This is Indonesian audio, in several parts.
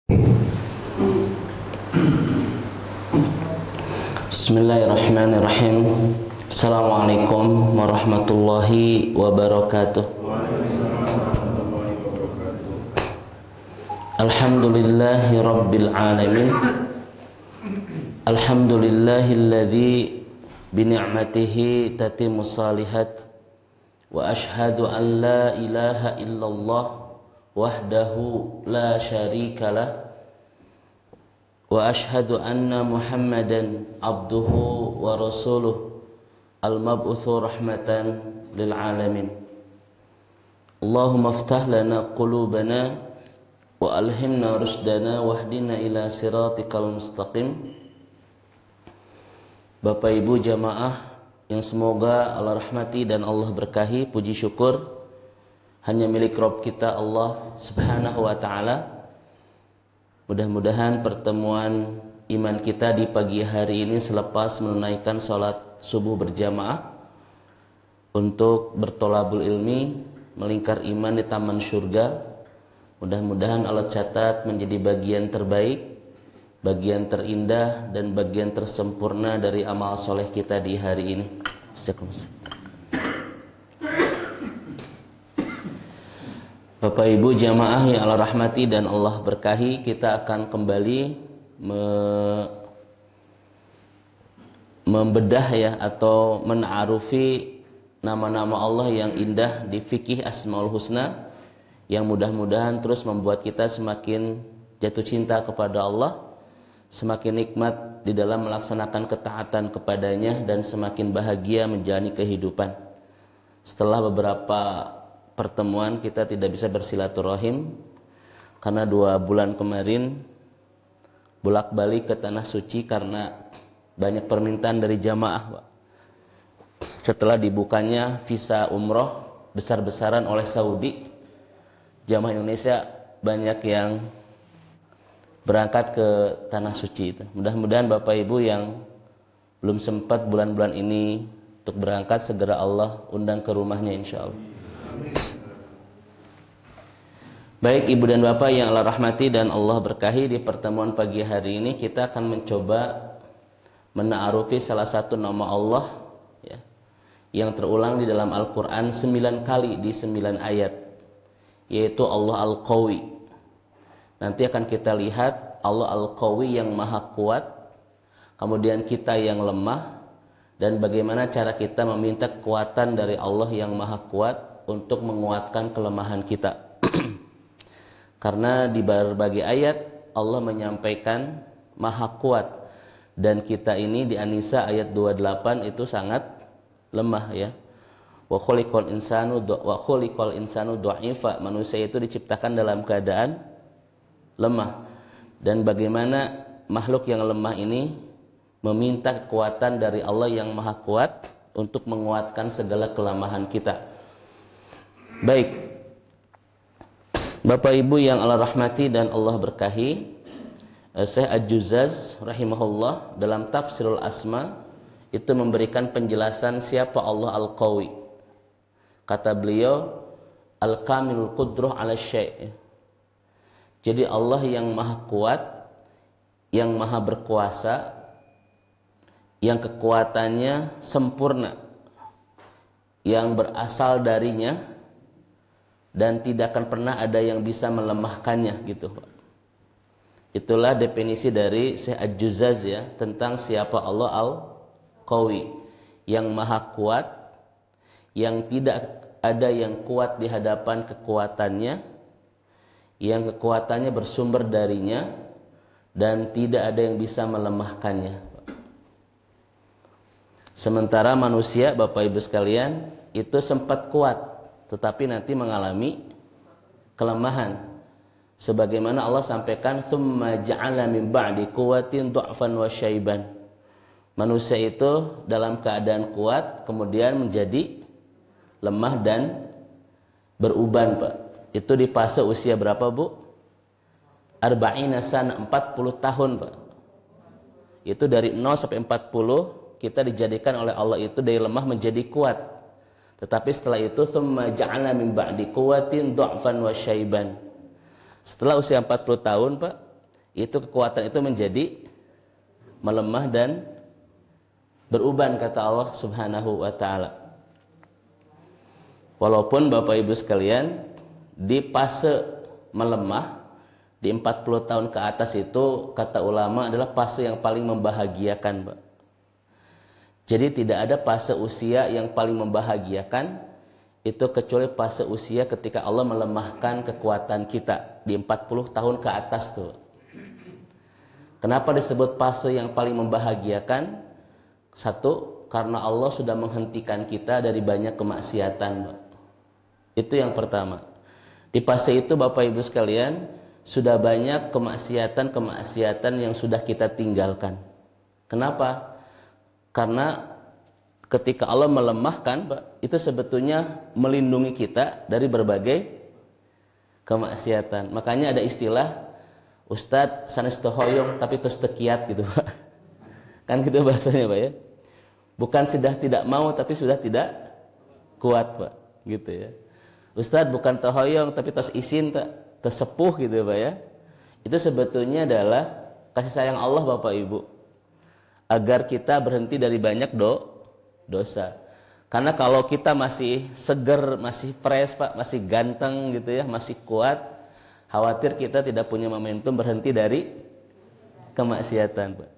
Bismillahirrahmanirrahim. Assalamualaikum warahmatullahi wabarakatuh. Alhamdulillahi rabbil alamin. Alhamdulillahilladzi bini'matihi tatimmus salihat. Wa ashhadu an la ilaha illallah wahdahu la syarikalah. Wa ashhadu anna Muhammadan abduhu wa rasuluh al-mab'utsu rahmatan lil alamin. Allahumma iftah lana qulubana wa alhimna rusdana wahdina ila siratikal mustaqim. Bapak Ibu jamaah yang semoga Allah rahmati dan Allah berkahi, puji syukur hanya milik Rabb kita Allah Subhanahu wa taala. Mudah-mudahan pertemuan iman kita di pagi hari ini selepas menunaikan sholat subuh berjamaah untuk bertolabul ilmi, melingkar iman di taman surga, mudah-mudahan Allah catat menjadi bagian terbaik, bagian terindah dan bagian tersempurna dari amal soleh kita di hari ini. Bapak Ibu jamaah yang Allah rahmati dan Allah berkahi, kita akan kembali membedah ya atau mena'arufi nama-nama Allah yang indah di fikih Asmaul Husna, yang mudah-mudahan terus membuat kita semakin jatuh cinta kepada Allah, semakin nikmat di dalam melaksanakan ketaatan kepadanya, dan semakin bahagia menjalani kehidupan. Setelah beberapa pertemuan kita tidak bisa bersilaturahim karena 2 bulan kemarin bolak-balik ke Tanah Suci karena banyak permintaan dari jamaah. Setelah dibukanya visa umroh besar-besaran oleh Saudi, jamaah Indonesia banyak yang berangkat ke Tanah Suci itu. Mudah-mudahan Bapak Ibu yang belum sempat bulan-bulan ini untuk berangkat, segera Allah undang ke rumahnya insya Allah. Baik Ibu dan Bapak yang Allah rahmati dan Allah berkahi, di pertemuan pagi hari ini kita akan mencoba mena'arufi salah satu nama Allah ya, yang terulang di dalam Al-Quran 9 kali di 9 ayat, yaitu Allah Al-Qawi. Nanti akan kita lihat Allah Al-Qawi yang maha kuat, kemudian kita yang lemah, dan bagaimana cara kita meminta kekuatan dari Allah yang maha kuat untuk menguatkan kelemahan kita. Karena di berbagai ayat Allah menyampaikan maha kuat, dan kita ini di An-Nisa ayat 28 itu sangat lemah ya. Wa khuliqal insanu dha'ifa, manusia itu diciptakan dalam keadaan lemah. Dan bagaimana makhluk yang lemah ini meminta kekuatan dari Allah yang maha kuat untuk menguatkan segala kelemahan kita. Baik Bapak Ibu yang Allah rahmati dan Allah berkahi, Syekh Al-Juzzaz rahimahullah dalam Tafsirul Asma itu memberikan penjelasan siapa Allah Al-Qawi. Kata beliau, Al-Kamilul Qudrah ala syai'. Jadi Allah yang maha kuat, yang maha berkuasa, yang kekuatannya sempurna, yang berasal darinya, dan tidak akan pernah ada yang bisa melemahkannya gitu. Itulah definisi dari Syekh Al-Juzzaz ya tentang siapa Allah Al-Qawi, yang maha kuat, yang tidak ada yang kuat di hadapan kekuatannya, yang kekuatannya bersumber darinya, dan tidak ada yang bisa melemahkannya. Sementara manusia Bapak Ibu sekalian itu sempat kuat, tetapi nanti mengalami kelemahan, sebagaimana Allah sampaikan tsumma ja'ala min ba'di quwwatin dha'fan wa syaiban. Manusia itu dalam keadaan kuat kemudian menjadi lemah dan beruban Pak. Itu di fase usia berapa Bu? Arba'ina sana, 40 tahun Pak. Itu dari 0 sampai 40 kita dijadikan oleh Allah itu dari lemah menjadi kuat. Tetapi setelah itu tsumma ja'ala min ba'di quwwatin dha'fan wa syaiban. Setelah usia 40 tahun Pak, itu kekuatan itu menjadi melemah dan beruban, kata Allah Subhanahu wa taala. Walaupun Bapak Ibu sekalian, di fase melemah di 40 tahun ke atas itu kata ulama adalah fase yang paling membahagiakan, Pak. Jadi tidak ada fase usia yang paling membahagiakan itu kecuali fase usia ketika Allah melemahkan kekuatan kita di 40 tahun ke atas tuh. Kenapa disebut fase yang paling membahagiakan? Satu, karena Allah sudah menghentikan kita dari banyak kemaksiatan, Pak. Itu yang pertama. Di fase itu Bapak Ibu sekalian, sudah banyak kemaksiatan yang sudah kita tinggalkan. Kenapa? Karena ketika Allah melemahkan, Pak, itu sebetulnya melindungi kita dari berbagai kemaksiatan. Makanya ada istilah Ustadz sanes teu hoyong tapi tos teu kiat gitu, Pak. Kan gitu bahasanya, Pak ya. Bukan sudah tidak mau tapi sudah tidak kuat, Pak. Gitu ya. Ustadz bukan teu hoyong tapi tos isin tos sepuh gitu, Pak ya. Itu sebetulnya adalah kasih sayang Allah, Bapak Ibu, agar kita berhenti dari banyak dosa. Karena kalau kita masih seger, masih fresh, Pak, masih ganteng gitu ya, masih kuat, khawatir kita tidak punya momentum berhenti dari kemaksiatan, Pak.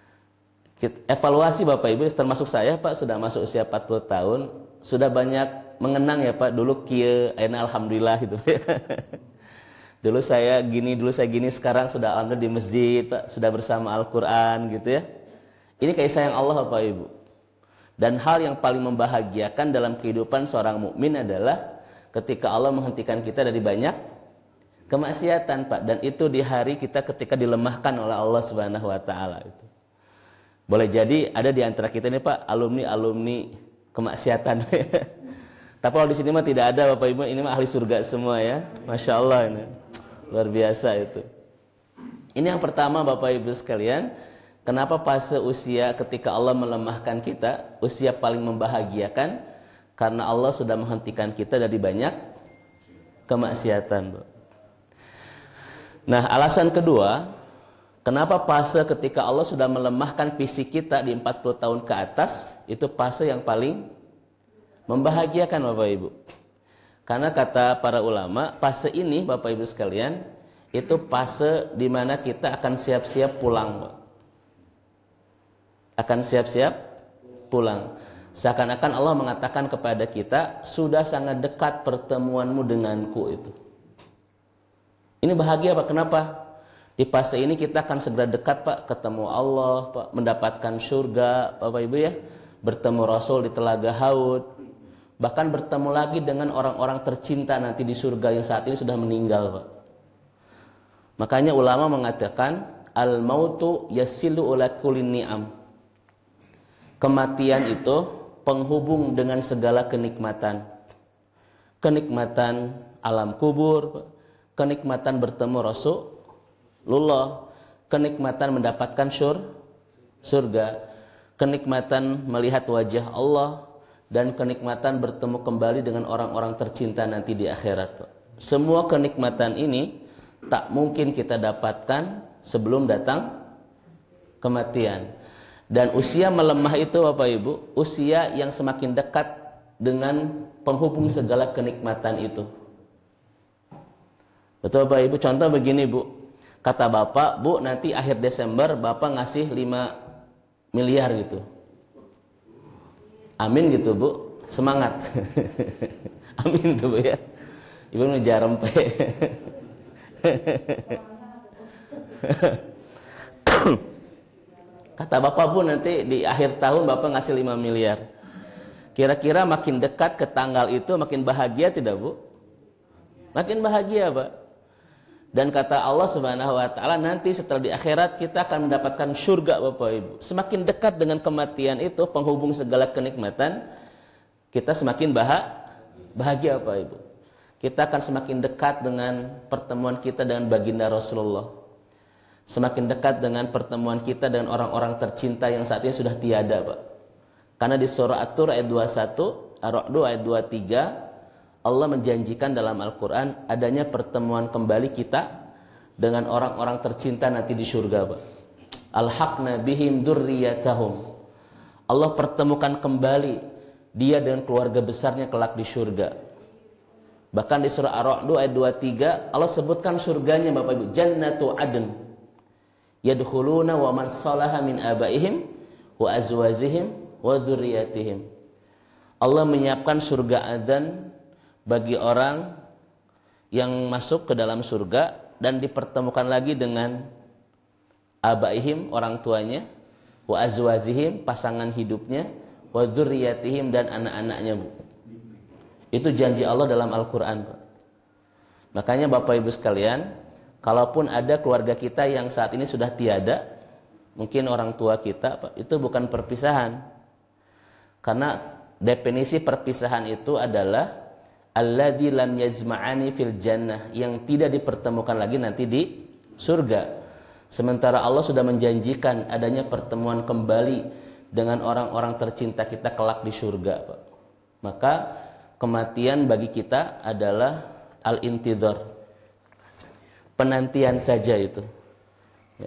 Evaluasi Bapak Ibu, termasuk saya, Pak, sudah masuk usia 40 tahun, sudah banyak mengenang ya, Pak. Dulu kieu, ayeuna alhamdulillah gitu, Pak. Dulu saya gini, sekarang sudah alhamdulillah di masjid, Pak, sudah bersama Al-Qur'an gitu ya. Ini kasih sayang Allah, Bapak Ibu. Dan hal yang paling membahagiakan dalam kehidupan seorang mukmin adalah ketika Allah menghentikan kita dari banyak kemaksiatan, Pak. Dan itu di hari kita ketika dilemahkan oleh Allah Subhanahu wa taala itu. Boleh jadi ada di antara kita ini, Pak, alumni kemaksiatan. Tapi kalau di sini mah tidak ada, Bapak Ibu, ini mah ahli surga semua ya. Masya Allah, ini luar biasa itu. Ini yang pertama, Bapak Ibu sekalian. Kenapa fase usia ketika Allah melemahkan kita, usia paling membahagiakan? Karena Allah sudah menghentikan kita dari banyak kemaksiatan, Bapak. Nah, alasan kedua, kenapa fase ketika Allah sudah melemahkan fisik kita di 40 tahun ke atas, itu fase yang paling membahagiakan, Bapak Ibu. Karena kata para ulama, fase ini, Bapak Ibu sekalian, itu fase di mana kita akan siap-siap pulang, Pak. Akan siap-siap pulang. Seakan-akan Allah mengatakan kepada kita, sudah sangat dekat pertemuanmu denganku itu. Ini bahagia, Pak. Kenapa? Di fase ini kita akan segera dekat, Pak, ketemu Allah, Pak, mendapatkan surga, Bapak Ibu ya, bertemu Rasul di Telaga Haud, bahkan bertemu lagi dengan orang-orang tercinta nanti di surga yang saat ini sudah meninggal, Pak. Makanya ulama mengatakan al-mautu yasilu ila kulli ni'am. Kematian itu penghubung dengan segala kenikmatan. Kenikmatan alam kubur, kenikmatan bertemu Rasulullah, kenikmatan mendapatkan surga, kenikmatan melihat wajah Allah, dan kenikmatan bertemu kembali dengan orang-orang tercinta nanti di akhirat. Semua kenikmatan ini tak mungkin kita dapatkan sebelum datang kematian. Dan usia melemah itu, Bapak Ibu, usia yang semakin dekat dengan penghubung segala kenikmatan itu. Betul, Bapak Ibu? Contoh begini, Bu. Kata Bapak, Bu, nanti akhir Desember Bapak ngasih 5 miliar gitu. Amin gitu, Bu. Semangat. Amin tuh, Bu ya. Ibu ngejar rempe. Kata Bapak, Bu, nanti di akhir tahun Bapak ngasih 5 miliar. Kira-kira makin dekat ke tanggal itu makin bahagia tidak, Bu? Makin bahagia, Pak. Dan kata Allah Subhanahu wa taala, nanti setelah di akhirat kita akan mendapatkan surga, Bapak Ibu. Semakin dekat dengan kematian itu, penghubung segala kenikmatan, kita semakin bahagia, Bapak Ibu. Kita akan semakin dekat dengan pertemuan kita dengan baginda Rasulullah. Semakin dekat dengan pertemuan kita dengan orang-orang tercinta yang saat ini sudah tiada, Pak. Karena di surah At-Tur ayat 21, Ar-Ra'd ayat 23, Allah menjanjikan dalam Al-Quran adanya pertemuan kembali kita dengan orang-orang tercinta nanti di surga, Pak. Alhaqna bihim dzurriyyatahum. Allah pertemukan kembali dia dengan keluarga besarnya kelak di surga. Bahkan di surah Ar-Ra'd ayat 23 Allah sebutkan surganya, Bapak Ibu, jannatu adn yadkhuluna wa man salaha min abaihim wa azwajihim wa dzurriyyatihim. Allah menyiapkan surga Adan bagi orang yang masuk ke dalam surga dan dipertemukan lagi dengan abaihim, orang tuanya, wa azwajihim, pasangan hidupnya, wa dzurriyyatihim, dan anak-anaknya, Bu. Itu janji Allah dalam Al-Quran, Pak. Makanya Bapak Ibu sekalian, kalaupun ada keluarga kita yang saat ini sudah tiada, mungkin orang tua kita, Pak, itu bukan perpisahan. Karena definisi perpisahan itu adalah alladzi lam yajma'ani fil jannah, yang tidak dipertemukan lagi nanti di surga. Sementara Allah sudah menjanjikan adanya pertemuan kembali dengan orang-orang tercinta kita kelak di surga, Pak. Maka kematian bagi kita adalah al-intidhar, penantian saja itu. Ya,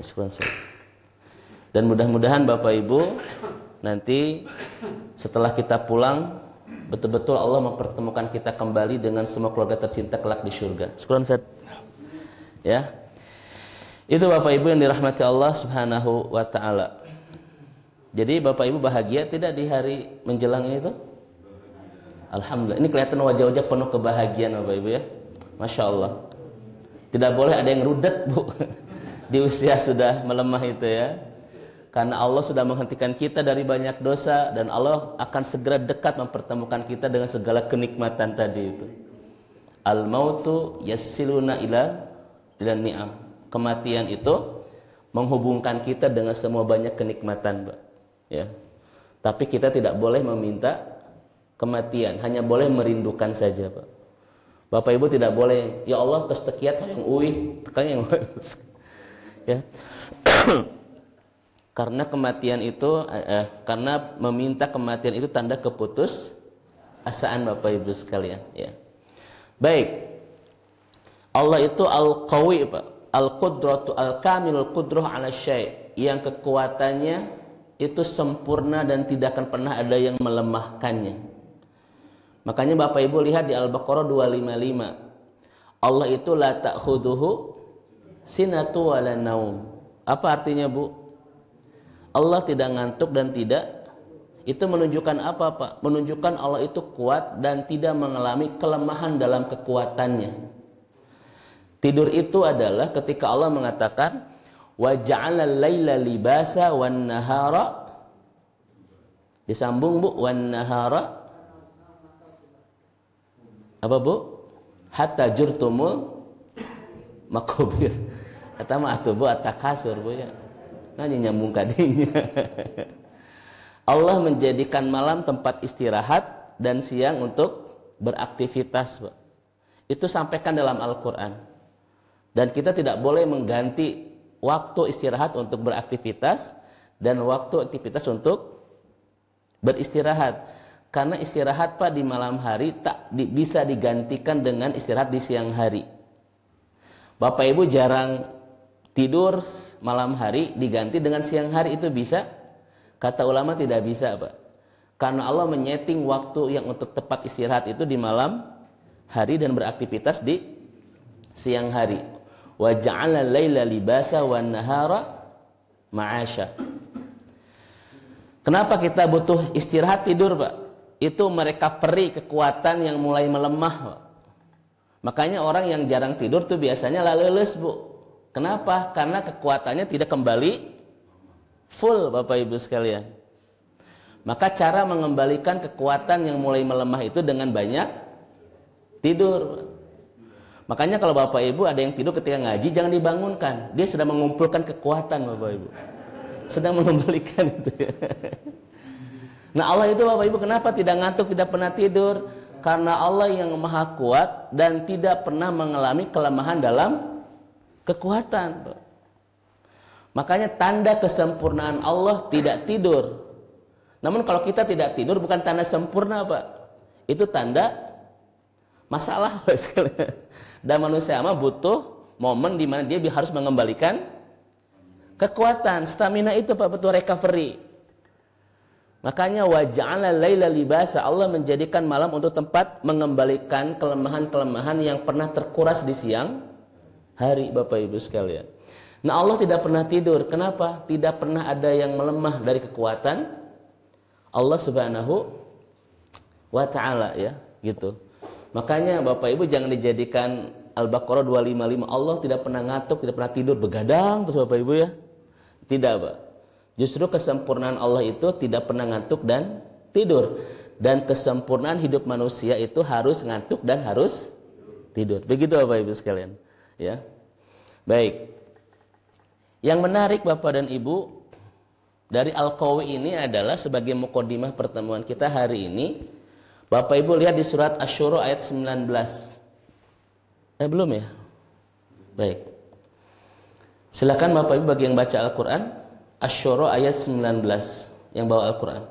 dan mudah-mudahan Bapak Ibu nanti setelah kita pulang betul-betul Allah mempertemukan kita kembali dengan semua keluarga tercinta kelak di surga. Syukran, Ustaz. Ya. Itu Bapak Ibu yang dirahmati Allah Subhanahu wa taala. Jadi Bapak Ibu bahagia tidak di hari menjelang ini tuh? Alhamdulillah. Ini kelihatan wajah-wajah penuh kebahagiaan Bapak Ibu ya. Masya Allah. Tidak boleh ada yang rudet, Bu. Di usia sudah melemah itu ya. Karena Allah sudah menghentikan kita dari banyak dosa dan Allah akan segera dekat mempertemukan kita dengan segala kenikmatan tadi itu. Al-mautu yassiluna ila ni'am. Kematian itu menghubungkan kita dengan semua banyak kenikmatan, Pak. Ya. Tapi kita tidak boleh meminta kematian, hanya boleh merindukan saja, Pak. Bapak Ibu tidak boleh, ya Allah kestekiat yang uih, yang ya. Karena kematian itu karena meminta kematian itu tanda keputus asaan Bapak Ibu sekalian, ya. Baik. Allah itu Al-Qawi, Pak. Al-Qudratu Al-Kamilul Qudrah 'ala syai', yang kekuatannya itu sempurna dan tidak akan pernah ada yang melemahkannya. Makanya Bapak Ibu lihat di Al-Baqarah 255. Allah itu la ta'khuduhu sinatu wa la naum. Apa artinya, Bu? Allah tidak ngantuk dan tidak. Itu menunjukkan apa, Pak? Menunjukkan Allah itu kuat dan tidak mengalami kelemahan dalam kekuatannya. Tidur itu adalah ketika Allah mengatakan wa ja'alal laila libasa wan nahara, disambung, Bu, wan nahara apa, Bu? Hatta jurtumul makubir. Kata mah atuh, Bu, atakasur, Bu, ya. Nanya nyambung kadinya. Allah menjadikan malam tempat istirahat dan siang untuk beraktivitas, Pak. Itu sampaikan dalam Al-Qur'an. Dan kita tidak boleh mengganti waktu istirahat untuk beraktivitas dan waktu aktivitas untuk beristirahat. Karena istirahat, Pak, di malam hari bisa digantikan dengan istirahat di siang hari. Bapak Ibu jarang tidur malam hari diganti dengan siang hari, itu bisa? Kata ulama tidak bisa, Pak. Karena Allah menyeting waktu yang untuk tepat istirahat itu di malam hari dan beraktivitas di siang hari. Wa ja'ala laila libasa wan nahara ma'asya. Kenapa kita butuh istirahat tidur, Pak? Itu merecovery kekuatan yang mulai melemah, Pak. Makanya orang yang jarang tidur tuh biasanya laleles, Bu. Kenapa? Karena kekuatannya tidak kembali full, Bapak Ibu sekalian. Maka cara mengembalikan kekuatan yang mulai melemah itu dengan banyak tidur, Pak. Makanya kalau Bapak Ibu ada yang tidur ketika ngaji, jangan dibangunkan. Dia sedang mengumpulkan kekuatan, Bapak Ibu. Sedang mengembalikan itu ya. Nah, Allah itu, Bapak Ibu, kenapa tidak ngantuk, tidak pernah tidur? Karena Allah yang maha kuat dan tidak pernah mengalami kelemahan dalam kekuatan, Pak. Makanya tanda kesempurnaan Allah tidak tidur. Namun kalau kita tidak tidur bukan tanda sempurna, Pak. Itu tanda masalah, Pak. Dan manusia mah butuh momen di mana dia harus mengembalikan kekuatan, stamina itu Pak, betul recovery. Makanya waja'ala laila libasa, Allah menjadikan malam untuk tempat mengembalikan kelemahan-kelemahan yang pernah terkuras di siang hari, Bapak Ibu sekalian. Nah, Allah tidak pernah tidur. Kenapa? Tidak pernah ada yang melemah dari kekuatan Allah Subhanahu wa ta'ala, ya, gitu. Makanya Bapak Ibu jangan dijadikan Al-Baqarah 255, Allah tidak pernah ngantuk, tidak pernah tidur, begadang terus Bapak Ibu, ya. Tidak, Pak. Justru kesempurnaan Allah itu tidak pernah ngantuk dan tidur. Dan kesempurnaan hidup manusia itu harus ngantuk dan harus tidur. Begitu Bapak Ibu sekalian, ya. Baik. Yang menarik Bapak dan Ibu dari Al-Qawi ini adalah sebagai mukadimah pertemuan kita hari ini. Bapak Ibu lihat di surat Asy-Syura ayat 19. Belum ya? Baik. Silakan Bapak Ibu bagi yang baca Al-Qur'an. Asy-Syura ayat 19 yang bawa Al-Quran.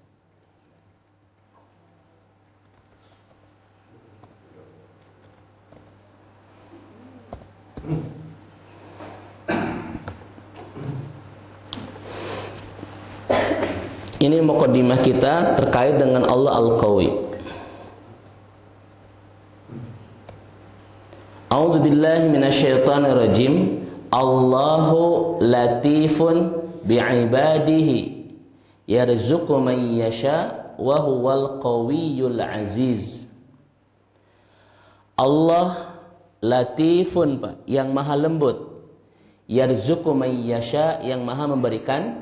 Ini mukadimah kita terkait dengan Allah Al-Qawi. A'udzu billahi minasyaitonir rajim. Allahu latifun bi'ibadihi yarzuqu man yasha wa huwal qawiyyul aziz. Allah latifun, Pak, yang maha lembut. Yarzuqu man yasha, yang maha memberikan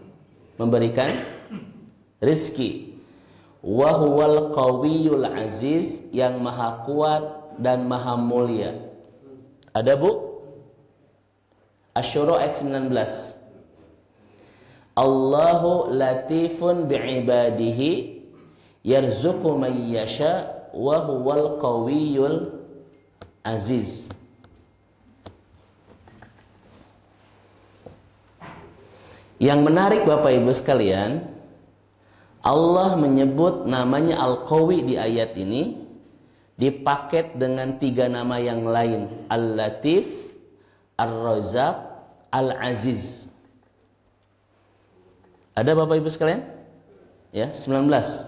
rizki. Wa huwal qawiyyul aziz, yang maha kuat dan maha mulia. Ada, Bu? Asy-Syura ayat 19. Allahu latifun bi'ibadihi yarzuqu man yasha wa huwal qawiyyul aziz. Yang menarik Bapak Ibu sekalian, Allah menyebut namanya Al-Qawi di ayat ini dipaket dengan 3 nama yang lain, Al-Latif, Ar-Razzaq, Al-Aziz. Ada Bapak Ibu sekalian? Ya, 19.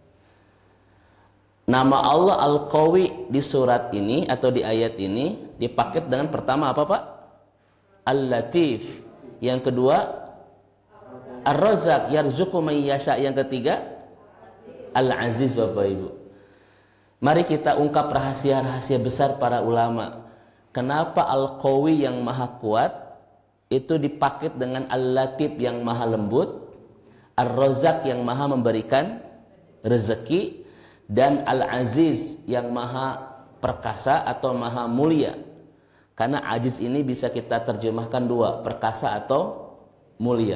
Nama Allah Al-Qawi di surat ini atau di ayat ini dipaket dengan pertama apa, Pak? Al-Latif. Yang kedua Ar-Razzaq, yarzuqu man yasha. Yang ketiga Al-Aziz, Bapak Ibu. Mari kita ungkap rahasia-rahasia besar para ulama. Kenapa Al-Qawi yang maha kuat itu dipaket dengan Al-Latif yang maha lembut, Ar-Razzaq yang maha memberikan rezeki, dan Al-Aziz yang maha perkasa atau maha mulia. Karena aziz ini bisa kita terjemahkan 2, perkasa atau mulia.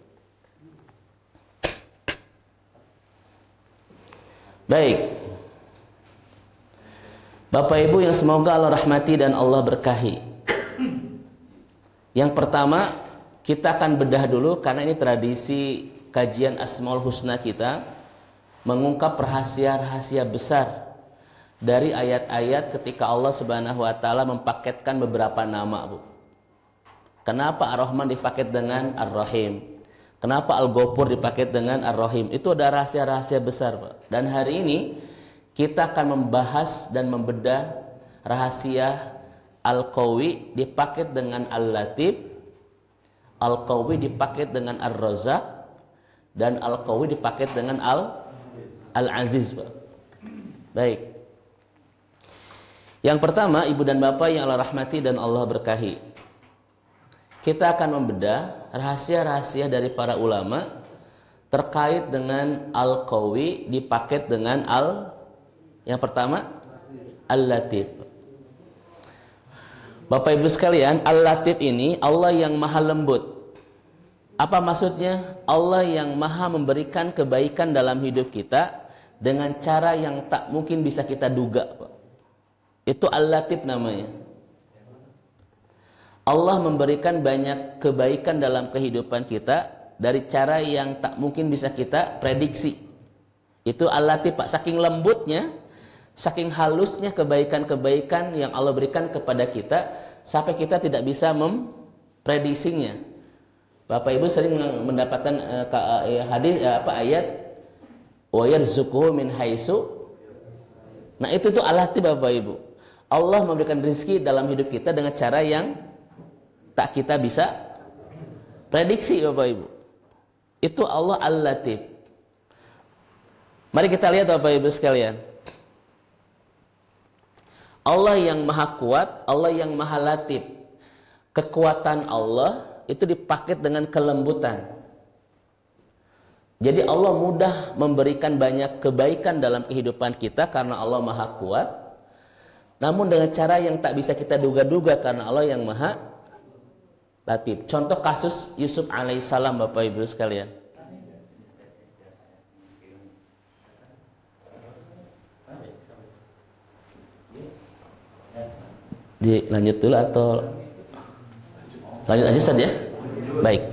Baik, Bapak Ibu yang semoga Allah rahmati dan Allah berkahi. Yang pertama, kita akan bedah dulu karena ini tradisi kajian Asmaul Husna kita, mengungkap rahasia-rahasia besar dari ayat-ayat ketika Allah Subhanahu wa taala mempaketkan beberapa nama, Bu. Kenapa Ar-Rahman dipaket dengan Ar-Rahim? Kenapa Al-Ghafur dipaket dengan Ar-Rahim? Itu ada rahasia-rahasia besar, Pak. Dan hari ini kita akan membahas dan membedah rahasia Al-Qawi dipaket dengan Al-Latif, Al-Qawi dipaket dengan Ar-Razzaq, dan Al-Qawi dipaket dengan Al-Aziz, Pak. Baik. Yang pertama, Ibu dan Bapak yang Allah rahmati dan Allah berkahi, kita akan membedah rahasia-rahasia dari para ulama terkait dengan Al-Qawi dipaket dengan yang pertama Al-Latif. Bapak Ibu sekalian, Al-Latif ini Allah yang maha lembut. Apa maksudnya? Allah yang maha memberikan kebaikan dalam hidup kita dengan cara yang tak mungkin bisa kita duga, Pak. Itu Al-Latif namanya. Allah memberikan banyak kebaikan dalam kehidupan kita dari cara yang tak mungkin bisa kita prediksi. Itu Al-Latif, Pak. Saking lembutnya, saking halusnya kebaikan-kebaikan yang Allah berikan kepada kita, sampai kita tidak bisa memprediksinya. Bapak Ibu sering mendapatkan hadis ayat wa yarzuquhu min haitsu. Nah, itu tuh alati Bapak Ibu. Allah memberikan rezeki dalam hidup kita dengan cara yang tak kita bisa prediksi Bapak Ibu. Itu Allah Al-Latif. Mari kita lihat Bapak Ibu sekalian. Allah yang maha kuat, Allah yang maha latif. Kekuatan Allah itu dipaket dengan kelembutan. Jadi Allah mudah memberikan banyak kebaikan dalam kehidupan kita karena Allah maha kuat. Namun dengan cara yang tak bisa kita duga-duga karena Allah yang maha latif. Contoh kasus Yusuf alaihissalam Bapak Ibu sekalian. Lanjut dulu atau lanjut aja Ustaz ya? Baik.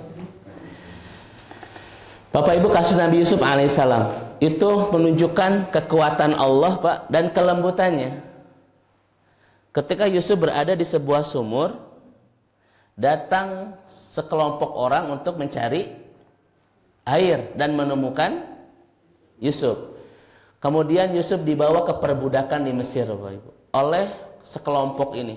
Bapak Ibu, kasus Nabi Yusuf alaihissalam itu menunjukkan kekuatan Allah Pak dan kelembutannya. Ketika Yusuf berada di sebuah sumur, datang sekelompok orang untuk mencari air dan menemukan Yusuf. Kemudian Yusuf dibawa ke perbudakan di Mesir Bapak Ibu oleh sekelompok ini.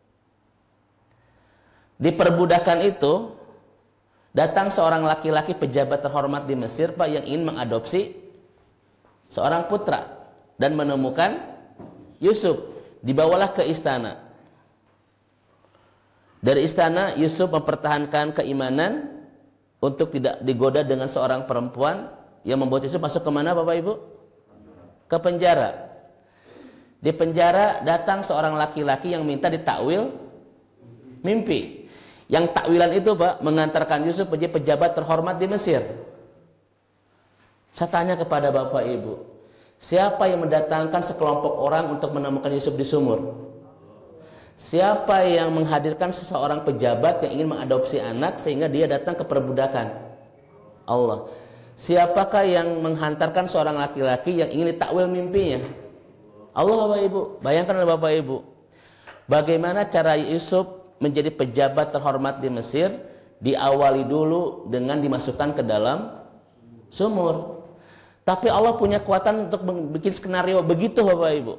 Di perbudakan itu datang seorang laki-laki pejabat terhormat di Mesir Pak yang ingin mengadopsi seorang putra dan menemukan Yusuf. Dibawalah ke istana. Dari istana Yusuf mempertahankan keimanan untuk tidak digoda dengan seorang perempuan yang membuat Yusuf masuk ke mana Bapak Ibu? Ke penjara. Di penjara datang seorang laki-laki yang minta ditakwil mimpi. Yang takwilan itu Pak mengantarkan Yusuf menjadi pejabat terhormat di Mesir. Saya tanya kepada Bapak Ibu, siapa yang mendatangkan sekelompok orang untuk menemukan Yusuf di sumur? Siapa yang menghadirkan seseorang pejabat yang ingin mengadopsi anak sehingga dia datang ke perbudakan? Allah. Siapakah yang menghantarkan seorang laki-laki yang ingin ditakwil mimpinya? Allah Bapak Ibu. Bayangkan Bapak Ibu, bagaimana cara Yusuf menjadi pejabat terhormat di Mesir. Diawali dulu dengan dimasukkan ke dalam sumur. Tapi Allah punya kekuatan untuk bikin skenario begitu Bapak Ibu.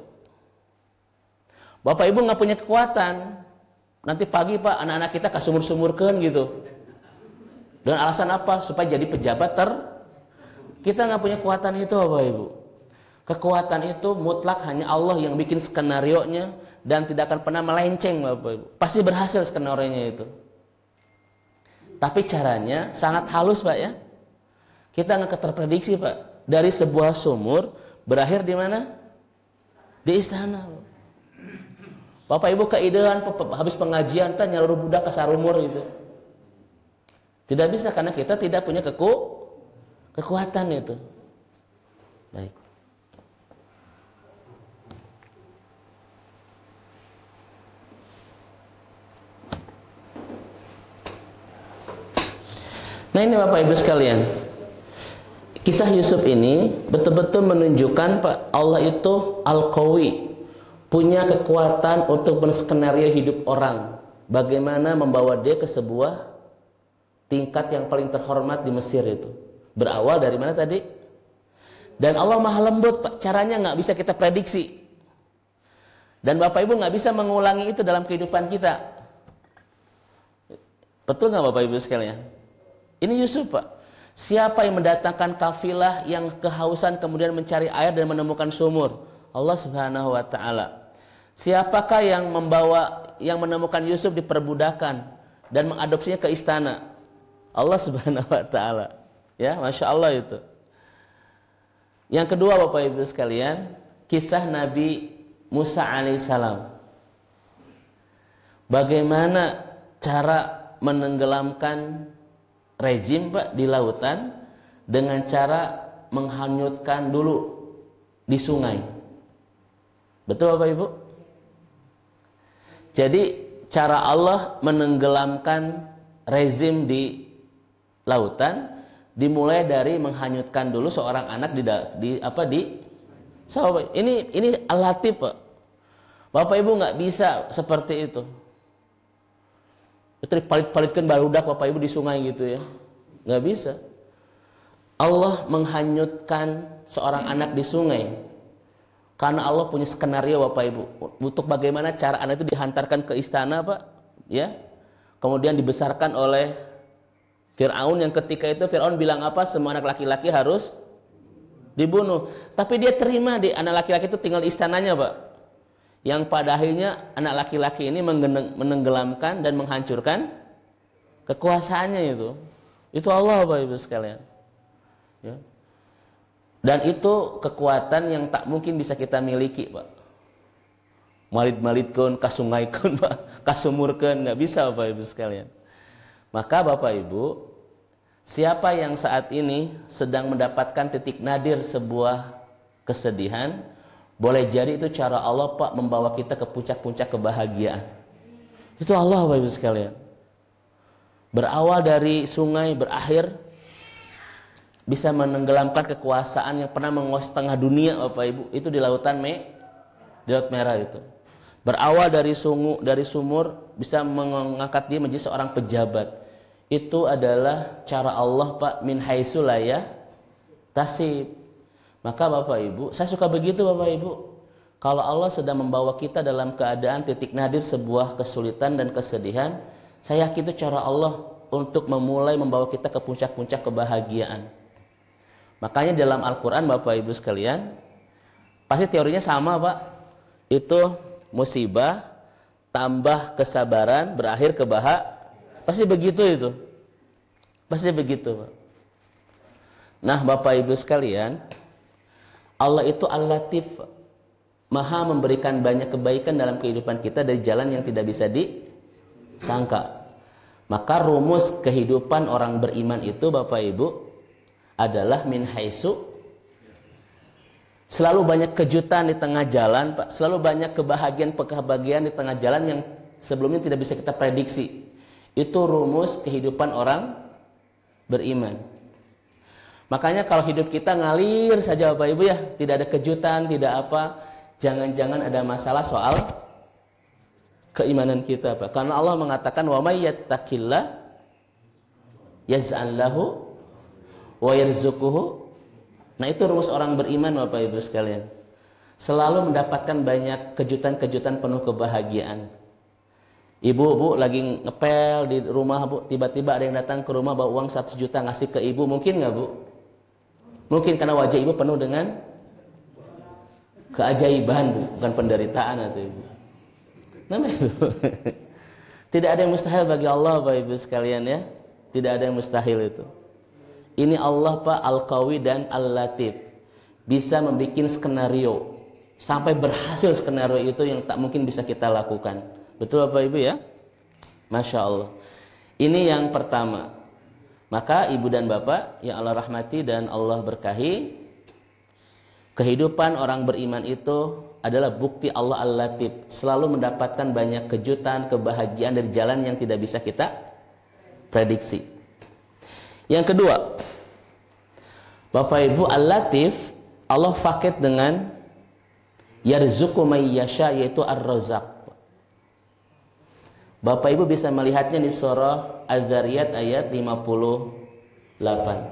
Bapak Ibu nggak punya kekuatan. Nanti pagi Pak anak-anak kita ke sumur-sumurkan gitu. Dengan alasan apa? Supaya jadi pejabat kita nggak punya kekuatan itu Bapak Ibu. Kekuatan itu mutlak hanya Allah yang bikin skenario-nya dan tidak akan pernah melenceng Bapak Ibu. Pasti berhasil skenario-nya itu. Tapi caranya sangat halus Pak ya. Kita nggak terprediksi Pak. Dari sebuah sumur berakhir di mana? Di istana. Bapak Ibu keidean habis pengajian tanya nyaruh budak ke sarumur gitu. Tidak bisa karena kita tidak punya kekuatan itu. Baik. Nah ini Bapak Ibu sekalian, kisah Yusuf ini betul-betul menunjukkan Pak Allah itu Al-Qawi, punya kekuatan untuk menskenario hidup orang. Bagaimana membawa dia ke sebuah tingkat yang paling terhormat di Mesir itu. Berawal dari mana tadi? Dan Allah maha lembut Pak, caranya nggak bisa kita prediksi. Dan Bapak Ibu nggak bisa mengulangi itu dalam kehidupan kita. Betul nggak Bapak Ibu sekalian? Ini Yusuf Pak. Siapa yang mendatangkan kafilah yang kehausan kemudian mencari air dan menemukan sumur? Allah Subhanahu wa taala. Siapakah yang menemukan Yusuf di perbudakan dan mengadopsinya ke istana? Allah Subhanahu wa taala. Ya, Masya Allah itu. Yang kedua Bapak Ibu sekalian, kisah Nabi Musa alaihissalam. Bagaimana cara menenggelamkan rezim Pak di lautan dengan cara menghanyutkan dulu di sungai. Betul Bapak Ibu? Jadi cara Allah menenggelamkan rezim di lautan dimulai dari menghanyutkan dulu seorang anak di ini Al-Latif Pak. Bapak Ibu nggak bisa seperti itu. Itu dipalit-palitkan barudak Bapak Ibu di sungai gitu ya. Nggak bisa. Allah menghanyutkan seorang anak di sungai karena Allah punya skenario Bapak Ibu untuk bagaimana cara anak itu dihantarkan ke istana Pak, ya. Kemudian dibesarkan oleh Fir'aun, yang ketika itu Fir'aun bilang apa? Semua anak laki-laki harus dibunuh. Tapi dia terima di anak laki-laki itu tinggal di istananya Pak. Yang pada akhirnya anak laki-laki ini menenggelamkan dan menghancurkan kekuasaannya itu. Itu Allah Bapak Ibu sekalian. Ya. Dan itu kekuatan yang tak mungkin bisa kita miliki Pak. Malit-malitkeun, kasungaikeun Pak, kasumurkeun, nggak bisa Bapak Ibu sekalian. Maka Bapak Ibu, siapa yang saat ini sedang mendapatkan titik nadir sebuah kesedihan, boleh jadi itu cara Allah Pak membawa kita ke puncak-puncak kebahagiaan. Itu Allah Bapak Ibu sekalian. Berawal dari sungai, berakhir bisa menenggelamkan kekuasaan yang pernah menguasai setengah dunia Bapak Ibu. Itu di lautan di Laut Merah itu. Berawal dari sumur bisa mengangkat dia menjadi seorang pejabat. Itu adalah cara Allah Pak, min haitsu la yahtasib. Maka Bapak Ibu, saya suka begitu Bapak Ibu. Kalau Allah sedang membawa kita dalam keadaan titik nadir sebuah kesulitan dan kesedihan, saya yakin itu cara Allah untuk memulai membawa kita ke puncak-puncak kebahagiaan. Makanya dalam Al-Quran Bapak Ibu sekalian, pasti teorinya sama Pak. Itu musibah tambah kesabaran berakhir pasti begitu itu. Pasti begitu Pak. Nah Bapak Ibu sekalian, Allah itu Al-Latif, Maha memberikan banyak kebaikan dalam kehidupan kita dari jalan yang tidak bisa disangka. Maka rumus kehidupan orang beriman itu Bapak Ibu adalah min haitsu, selalu banyak kejutan di tengah jalan Pak, selalu banyak kebahagiaan di tengah jalan yang sebelumnya tidak bisa kita prediksi. Itu rumus kehidupan orang beriman. Makanya kalau hidup kita ngalir saja Bapak Ibu ya, tidak ada kejutan, tidak apa, jangan-jangan ada masalah soal keimanan kita Pak. Karena Allah mengatakan wa may yattaqillah yaz'al lahu wa yarzuquhu. Nah itu rumus orang beriman Bapak Ibu sekalian. Selalu mendapatkan banyak kejutan-kejutan penuh kebahagiaan. Ibu lagi ngepel di rumah Bu, tiba-tiba ada yang datang ke rumah bawa uang 100 juta ngasih ke Ibu, mungkin nggak Bu? Mungkin, karena wajah Ibu penuh dengan keajaiban Bu, bukan penderitaan atau Ibu. Namanya itu. Tidak ada yang mustahil bagi Allah Bapak Ibu sekalian ya. Tidak ada yang mustahil itu. Ini Allah Pak Al-Qawi dan Al-Latif. Bisa membuat skenario. Sampai berhasil skenario itu yang tak mungkin bisa kita lakukan. Betul Bapak Ibu ya? Masya Allah. Ini yang pertama. Maka Ibu dan Bapak yang Allah rahmati dan Allah berkahi, kehidupan orang beriman itu adalah bukti Allah Al-Latif. Selalu mendapatkan banyak kejutan, kebahagiaan dari jalan yang tidak bisa kita prediksi. Yang kedua, Bapak Ibu, Al-Latif Allah fakir dengan yarzuqu may yasha, yaitu Ar-Razzaq. Bapak Ibu bisa melihatnya di surah Az-Zariyat ayat 58.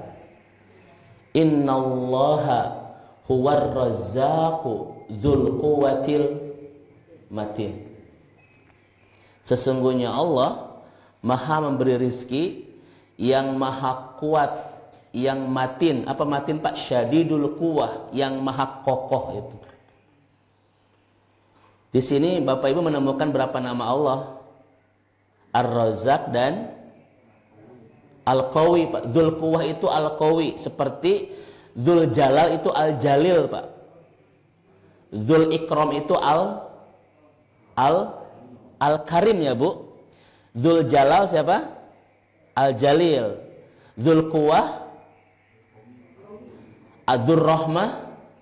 Innallaha huwar razzaqu dzul quwwatil matin. Sesungguhnya Allah Maha memberi rizki yang maha kuat, yang matin. Apa matin Pak? Syadidul quwwah, yang maha kokoh itu. Di sini Bapak Ibu menemukan berapa nama Allah? Ar-Razzaq dan Al-Qawi Pak. Dzul Quwwah itu Al-Qawi, seperti Dzul Jalal itu Al-Jalil Pak. Dzul Ikram itu Al-Karim ya Bu. Dzul Jalal siapa? Al-Jalil. Dzul Quwwah Adzur Rahmah,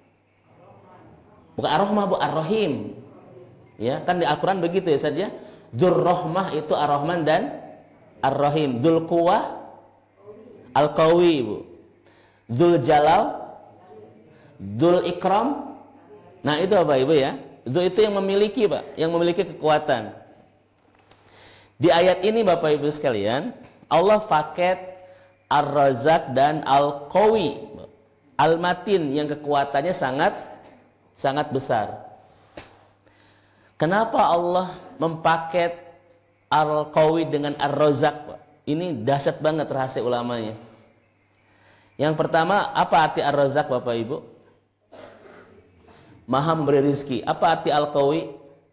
bukan Ar-Rahmah Bu, Ar-Rahim. Ya, kan di Al-Qur'an begitu ya saja. Dzur Rahmah itu Ar-Rahman dan Ar-Rahim. Dzul Quwwah Al-Qawi Bu. Dzul Jalal, Dzul Ikram. Nah, itu Bapak Ibu ya. Dzul itu yang memiliki Pak, yang memiliki kekuatan. Di ayat ini Bapak Ibu sekalian, Allah paket Ar-Razzaq dan Al-Qawi, Al-Matin yang kekuatannya sangat besar. Kenapa Allah mempaket Al-Qawi dengan Ar-Razzaq? Ini dahsyat banget rahasia ulamanya. Yang pertama, apa arti Ar-Razzaq Bapak Ibu? Maha memberi rizki. Apa arti Al-Qawi?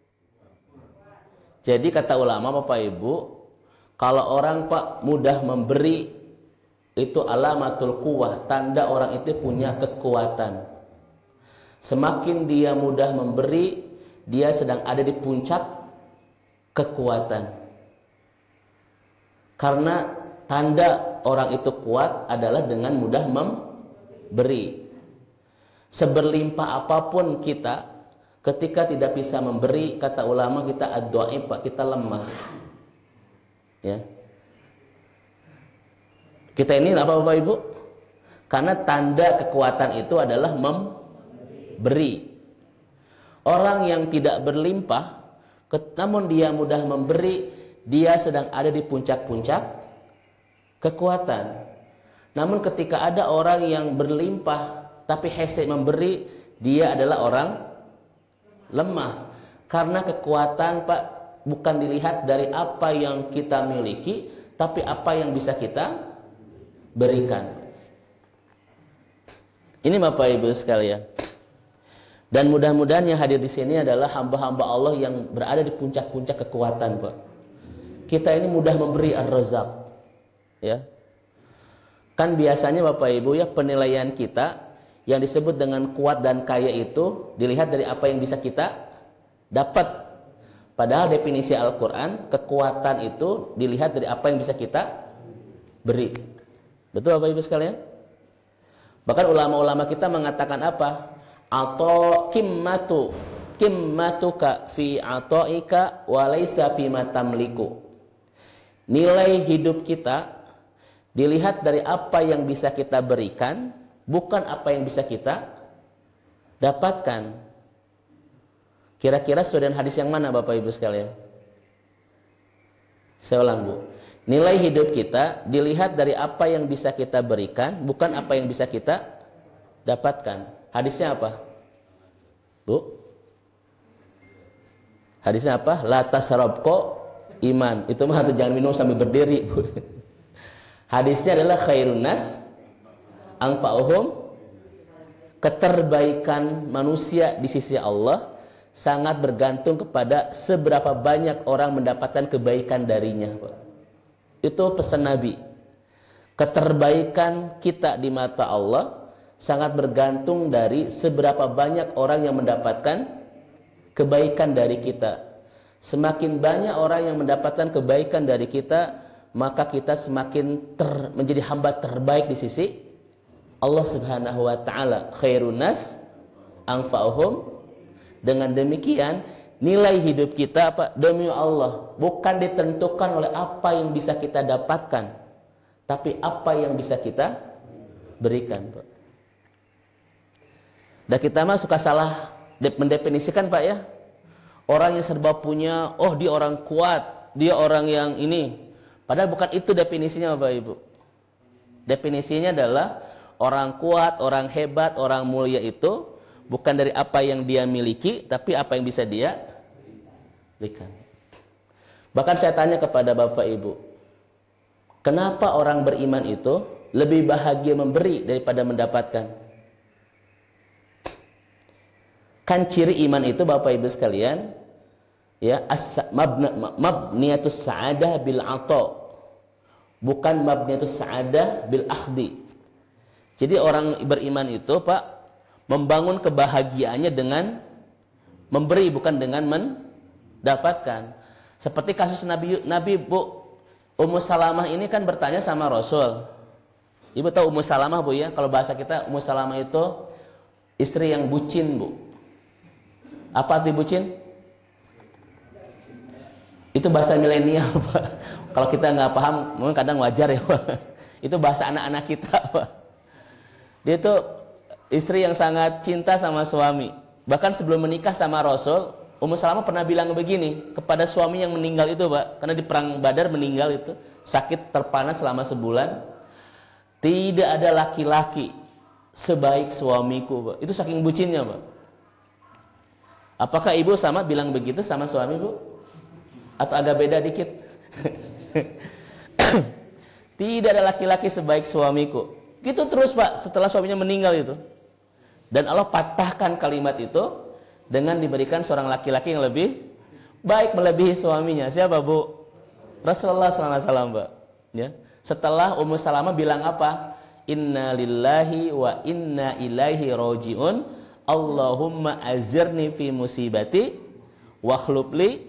Jadi kata ulama Bapak Ibu, kalau orang Pak mudah memberi, itu alamatul quwwah, tanda orang itu punya kekuatan. Semakin dia mudah memberi, dia sedang ada di puncak kekuatan. Karena tanda orang itu kuat adalah dengan mudah memberi. Seberlimpah apapun kita, ketika tidak bisa memberi, kata ulama kita ad-dhaif, Pak, kita lemah. Ya. Kita ini apa Bapak Ibu? Karena tanda kekuatan itu adalah memberi. Orang yang tidak berlimpah, namun dia mudah memberi, dia sedang ada di puncak-puncak kekuatan. Namun ketika ada orang yang berlimpah tapi hese memberi, dia adalah orang lemah. Karena kekuatan Pak bukan dilihat dari apa yang kita miliki, tapi apa yang bisa kita berikan. Ini Bapak Ibu sekalian. Dan mudah-mudahan yang hadir di sini adalah hamba-hamba Allah yang berada di puncak-puncak kekuatan, Pak. Kita ini mudah memberi Ar-Razzaq. Ya. Kan biasanya Bapak Ibu ya, penilaian kita yang disebut dengan kuat dan kaya itu dilihat dari apa yang bisa kita dapat. Padahal definisi Al-Quran, kekuatan itu dilihat dari apa yang bisa kita beri. Betul Bapak Ibu sekalian? Bahkan ulama-ulama kita mengatakan apa? Atau kimmatuka fi atoika walaysa fi matamliku. Nilai hidup kita dilihat dari apa yang bisa kita berikan, bukan apa yang bisa kita dapatkan. Kira-kira sesuai dengan hadis yang mana Bapak Ibu sekalian? Saya ulang Bu. Nilai hidup kita dilihat dari apa yang bisa kita berikan, bukan apa yang bisa kita dapatkan. Hadisnya apa? Bu? Hadisnya apa? La tasrabqa iman. Itu mah jangan minum sambil berdiri, Bu. Hadisnya adalah khairun nas anfa'uhum. Keterbaikan manusia di sisi Allah sangat bergantung kepada seberapa banyak orang mendapatkan kebaikan darinya, Pak. Itu pesan Nabi. Keterbaikan kita di mata Allah sangat bergantung dari seberapa banyak orang yang mendapatkan kebaikan dari kita. Semakin banyak orang yang mendapatkan kebaikan dari kita, maka kita semakin menjadi hamba terbaik di sisi Allah Subhanahu wa taala. Khairun nas anfa'uhum. Dengan demikian, nilai hidup kita apa? Demi Allah, bukan ditentukan oleh apa yang bisa kita dapatkan, tapi apa yang bisa kita berikan, Pak. Dan kita mah suka salah mendefinisikan, Pak ya. Orang yang serba punya, oh dia orang kuat, dia orang yang ini. Padahal bukan itu definisinya, Bapak Ibu. Definisinya adalah orang kuat, orang hebat, orang mulia itu bukan dari apa yang dia miliki, tapi apa yang bisa dia berikan. Bahkan saya tanya kepada Bapak Ibu, kenapa orang beriman itu lebih bahagia memberi daripada mendapatkan? Kan ciri iman itu Bapak Ibu sekalian, ya, mabniyatus sa'adah bil ata, bukan mabniyatus sa'adah bil akhdi. Jadi orang beriman itu, Pak, membangun kebahagiaannya dengan memberi, bukan dengan mendapatkan. Seperti kasus Nabi Bu Ummu Salamah ini kan bertanya sama Rasul. Ibu tahu Ummu Salamah, Bu ya? Kalau bahasa kita Ummu Salamah itu istri yang bucin, Bu. Apa arti bucin? Itu bahasa milenial, Pak. Kalau kita nggak paham, mungkin kadang wajar ya, Pak. Itu bahasa anak-anak kita, Pak. Dia itu istri yang sangat cinta sama suami. Bahkan sebelum menikah sama Rasul, Ummu Salamah pernah bilang begini kepada suami yang meninggal itu, Pak, karena di perang Badar meninggal itu, sakit terpana selama sebulan. Tidak ada laki-laki sebaik suamiku, Pak. Itu saking bucinnya, Pak. Apakah ibu sama bilang begitu sama suami, Bu? Atau agak beda dikit? Tidak ada laki-laki sebaik suamiku. Gitu terus, Pak, setelah suaminya meninggal itu. Dan Allah patahkan kalimat itu dengan diberikan seorang laki-laki yang lebih baik melebihi suaminya. Siapa, Bu? Rasulullah SAW, Pak. Ya. Setelah Ummu Salamah bilang apa? Inna lillahi wa inna ilaihi roji'un. Allahumma azirni fi musibati wa khlubli.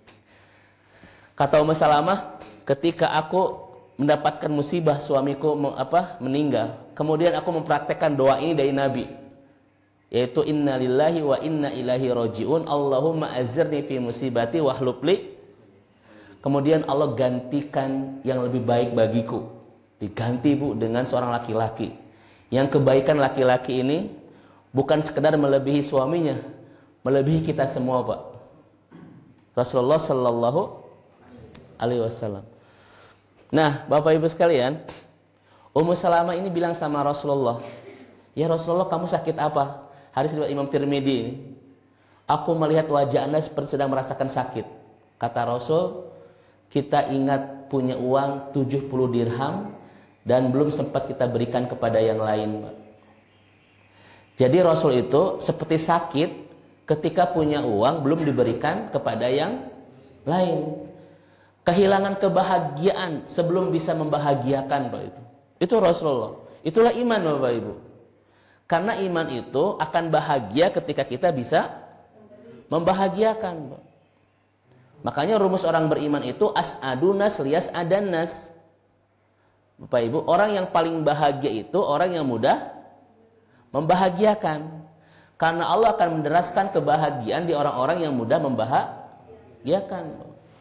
Kata Ummu Salamah, ketika aku mendapatkan musibah suamiku meninggal, kemudian aku mempraktekkan doa ini dari Nabi, yaitu inna lillahi wa inna ilaihi roji'un. Allahumma azirni fi musibati wa khlubli. Kemudian Allah gantikan yang lebih baik bagiku. Diganti, Bu, dengan seorang laki-laki. Yang kebaikan laki-laki ini bukan sekedar melebihi suaminya, melebihi kita semua, Pak. Rasulullah Sallallahu Alaihi Wasallam. Nah, Bapak Ibu sekalian, Ummu Salamah ini bilang sama Rasulullah, ya Rasulullah, kamu sakit apa? Hadis riwayat Imam Tirmidzi ini. Aku melihat wajah Anda seperti sedang merasakan sakit. Kata Rasul, kita ingat punya uang 70 dirham dan belum sempat kita berikan kepada yang lain, Pak. Jadi Rasul itu seperti sakit ketika punya uang belum diberikan kepada yang lain. Kehilangan kebahagiaan sebelum bisa membahagiakan, Pak, itu. Itu Rasulullah. Itulah iman, Bapak Ibu. Karena iman itu akan bahagia ketika kita bisa membahagiakan, Pak. Makanya rumus orang beriman itu as'adunas lias adanas. Bapak Ibu, orang yang paling bahagia itu orang yang mudah membahagiakan. Karena Allah akan menderaskan kebahagiaan di orang-orang yang mudah membahagiakan.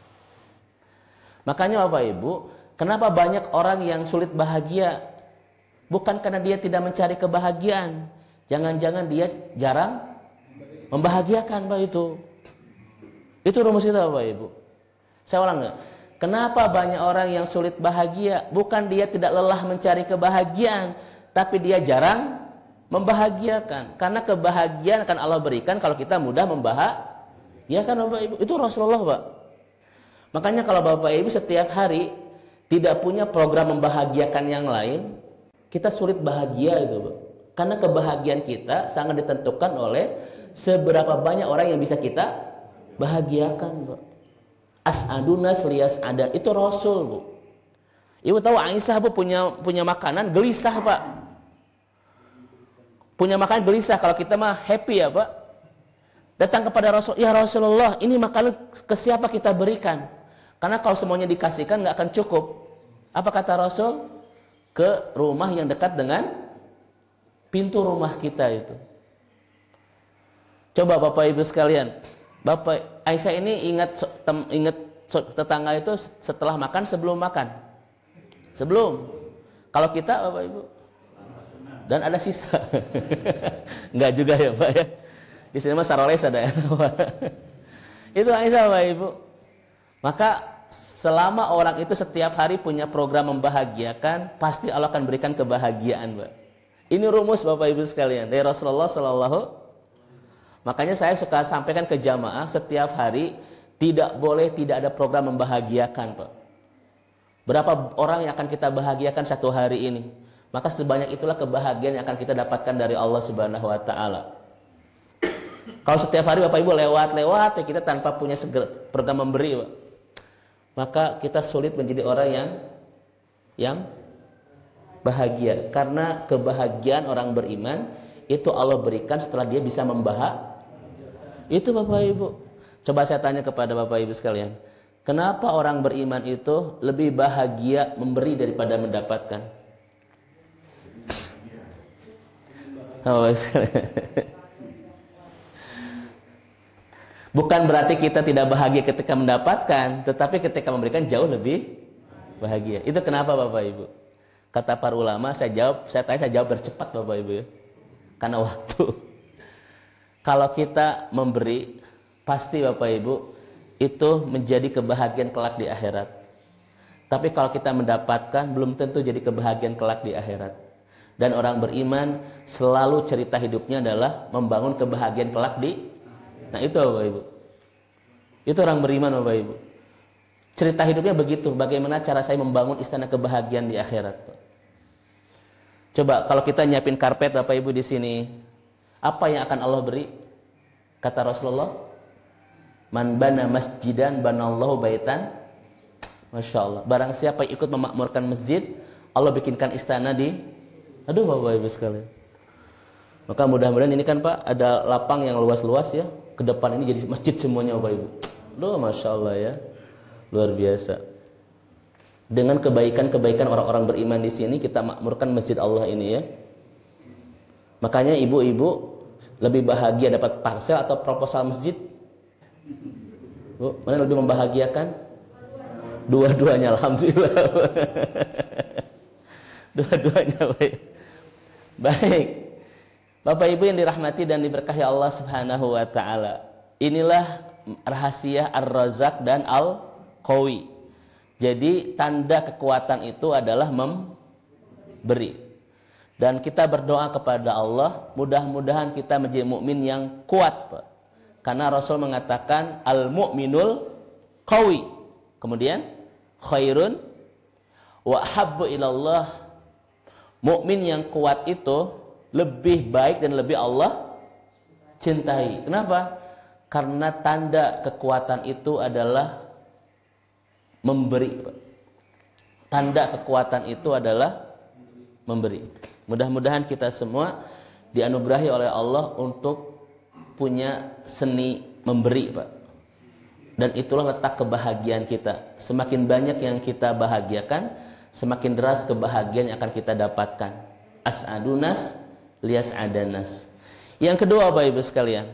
Makanya Bapak Ibu, kenapa banyak orang yang sulit bahagia? Bukan karena dia tidak mencari kebahagiaan. Jangan-jangan dia jarang membahagiakan, Pak, itu. Itu rumus kita, Bapak Ibu. Saya ulang nggak? Kenapa banyak orang yang sulit bahagia? Bukan dia tidak lelah mencari kebahagiaan, tapi dia jarang membahagiakan. Karena kebahagiaan akan Allah berikan kalau kita mudah membahagiakan, Bapak Ibu. Itu Rasulullah, Pak. Makanya kalau Bapak Ibu setiap hari tidak punya program membahagiakan yang lain, kita sulit bahagia itu, Pak. Karena kebahagiaan kita sangat ditentukan oleh seberapa banyak orang yang bisa kita bahagiakan, Pak. As'adunas lias ada, itu Rasul, Bu. Ibu tahu Aisyah, Bu, punya makanan gelisah, Pak. Punya makanan gelisah. Kalau kita mah happy ya, Pak. Datang kepada Rasul, ya Rasulullah, ini makanan ke siapa kita berikan? Karena kalau semuanya dikasihkan nggak akan cukup. Apa kata Rasul? Ke rumah yang dekat dengan pintu rumah kita itu. Coba Bapak Ibu sekalian, Bapak Aisyah ini ingat tetangga itu setelah makan, sebelum makan? Sebelum. Kalau kita, Bapak Ibu, dan ada sisa. Enggak juga ya, Pak, ya. Di sini mah saroles ada ya. Itu Aisyah, Bapak Ibu. Maka selama orang itu setiap hari punya program membahagiakan, pasti Allah akan berikan kebahagiaan, Pak. Ini rumus, Bapak Ibu sekalian, dari Rasulullah Sallallahu. Makanya saya suka sampaikan ke jamaah setiap hari, tidak boleh tidak ada program membahagiakan, Pak. Berapa orang yang akan kita bahagiakan satu hari ini? Maka sebanyak itulah kebahagiaan yang akan kita dapatkan dari Allah Subhanahu wa taala. Kalau setiap hari Bapak Ibu lewat-lewat ya, kita tanpa punya program memberi, Pak, maka kita sulit menjadi orang yang bahagia. Karena kebahagiaan orang beriman itu Allah berikan setelah dia bisa membahagiakan. Itu Bapak Ibu. Coba saya tanya kepada Bapak Ibu sekalian, kenapa orang beriman itu lebih bahagia memberi daripada mendapatkan? Bukan berarti kita tidak bahagia ketika mendapatkan, tetapi ketika memberikan jauh lebih bahagia. Itu kenapa, Bapak Ibu? Kata para ulama, saya jawab bercepat, Bapak Ibu, ya. Karena waktu. Kalau kita memberi, pasti Bapak Ibu itu menjadi kebahagiaan kelak di akhirat. Tapi kalau kita mendapatkan, belum tentu jadi kebahagiaan kelak di akhirat. Dan orang beriman selalu cerita hidupnya adalah membangun kebahagiaan kelak di. Nah itu Bapak Ibu. Itu orang beriman Bapak Ibu. Cerita hidupnya begitu. Bagaimana cara saya membangun istana kebahagiaan di akhirat. Coba kalau kita nyiapin karpet Bapak Ibu di sini, apa yang akan Allah beri? Kata Rasulullah, man bana masjidan banallahu baitan. Masya Allah. Barang siapa yang ikut memakmurkan masjid, Allah bikinkan istana di. Aduh Bapak Ibu sekalian. Maka mudah-mudahan ini kan Pak ada lapang yang luas-luas ya. Ke depan ini jadi masjid semuanya Bapak Ibu. Loh Masya Allah ya. Luar biasa. Dengan kebaikan-kebaikan orang-orang beriman di sini kita makmurkan masjid Allah ini ya. Makanya ibu-ibu lebih bahagia dapat parsel atau proposal masjid? Bu, mana lebih membahagiakan? Dua-duanya alhamdulillah. Dua-duanya baik. Baik. Bapak Ibu yang dirahmati dan diberkahi Allah Subhanahu wa taala. Inilah rahasia Ar-Razzaq dan Al-Qawi. Jadi tanda kekuatan itu adalah memberi. Dan kita berdoa kepada Allah, mudah-mudahan kita menjadi mukmin yang kuat, Pak. Karena Rasul mengatakan al-mu'minul qawi. Kemudian khairun wa habbu ilallah. Mukmin yang kuat itu lebih baik dan lebih Allah cintai. Kenapa? Karena tanda kekuatan itu adalah memberi. Tanda kekuatan itu adalah memberi. Mudah-mudahan kita semua dianugerahi oleh Allah untuk punya seni memberi, Pak. Dan itulah letak kebahagiaan kita. Semakin banyak yang kita bahagiakan, semakin deras kebahagiaan yang akan kita dapatkan. As'adunas liyas'adanas. Yang kedua Bapak Ibu sekalian,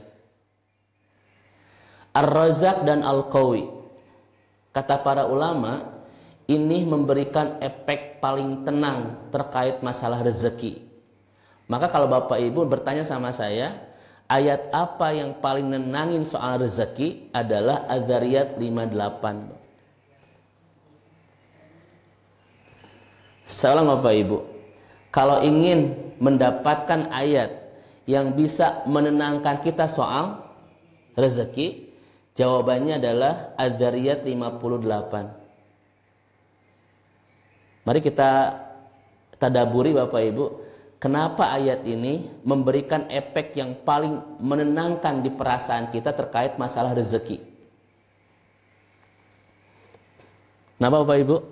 Ar-Razzaq dan Al-Qawi. Kata para ulama, ini memberikan efek paling tenang terkait masalah rezeki. Maka kalau Bapak Ibu bertanya sama saya, ayat apa yang paling nenangin soal rezeki adalah Az-Zariyat 58. Salam Bapak Ibu. Kalau ingin mendapatkan ayat yang bisa menenangkan kita soal rezeki, jawabannya adalah Az-Zariyat 58. Mari kita tadaburi Bapak Ibu, kenapa ayat ini memberikan efek yang paling menenangkan di perasaan kita terkait masalah rezeki. Kenapa Bapak Ibu?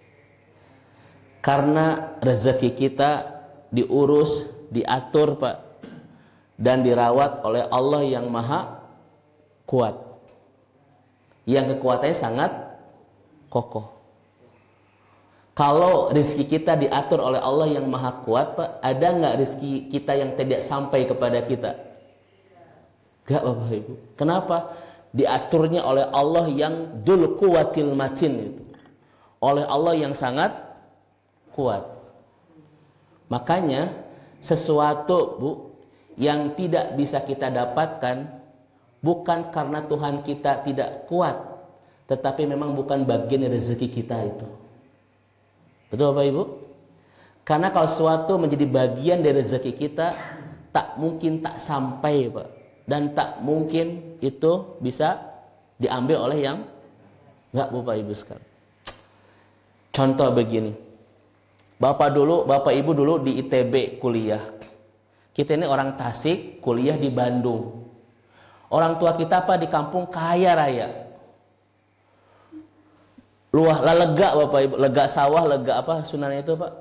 Karena rezeki kita diurus, diatur Pak, dan dirawat oleh Allah yang maha kuat, yang kekuatannya sangat kokoh. Kalau rezeki kita diatur oleh Allah yang maha kuat, Pak, ada nggak rezeki kita yang tidak sampai kepada kita? Nggak Bapak Ibu. Kenapa? Diaturnya oleh Allah yang dzul quwwatil matin itu. Oleh Allah yang sangat kuat. Makanya sesuatu Bu yang tidak bisa kita dapatkan bukan karena Tuhan kita tidak kuat, tetapi memang bukan bagian dari rezeki kita itu. Betul Bapak Ibu? Karena kalau sesuatu menjadi bagian dari rezeki kita, tak mungkin tak sampai Pak. Dan tak mungkin itu bisa diambil oleh yang enggak Bapak Ibu sekalian. Contoh begini. Bapak Ibu dulu di ITB kuliah. Kita ini orang Tasik, kuliah di Bandung. Orang tua kita Pak di kampung kaya raya. Luah lega Bapak Ibu, lega sawah, lega apa sunannya itu Pak?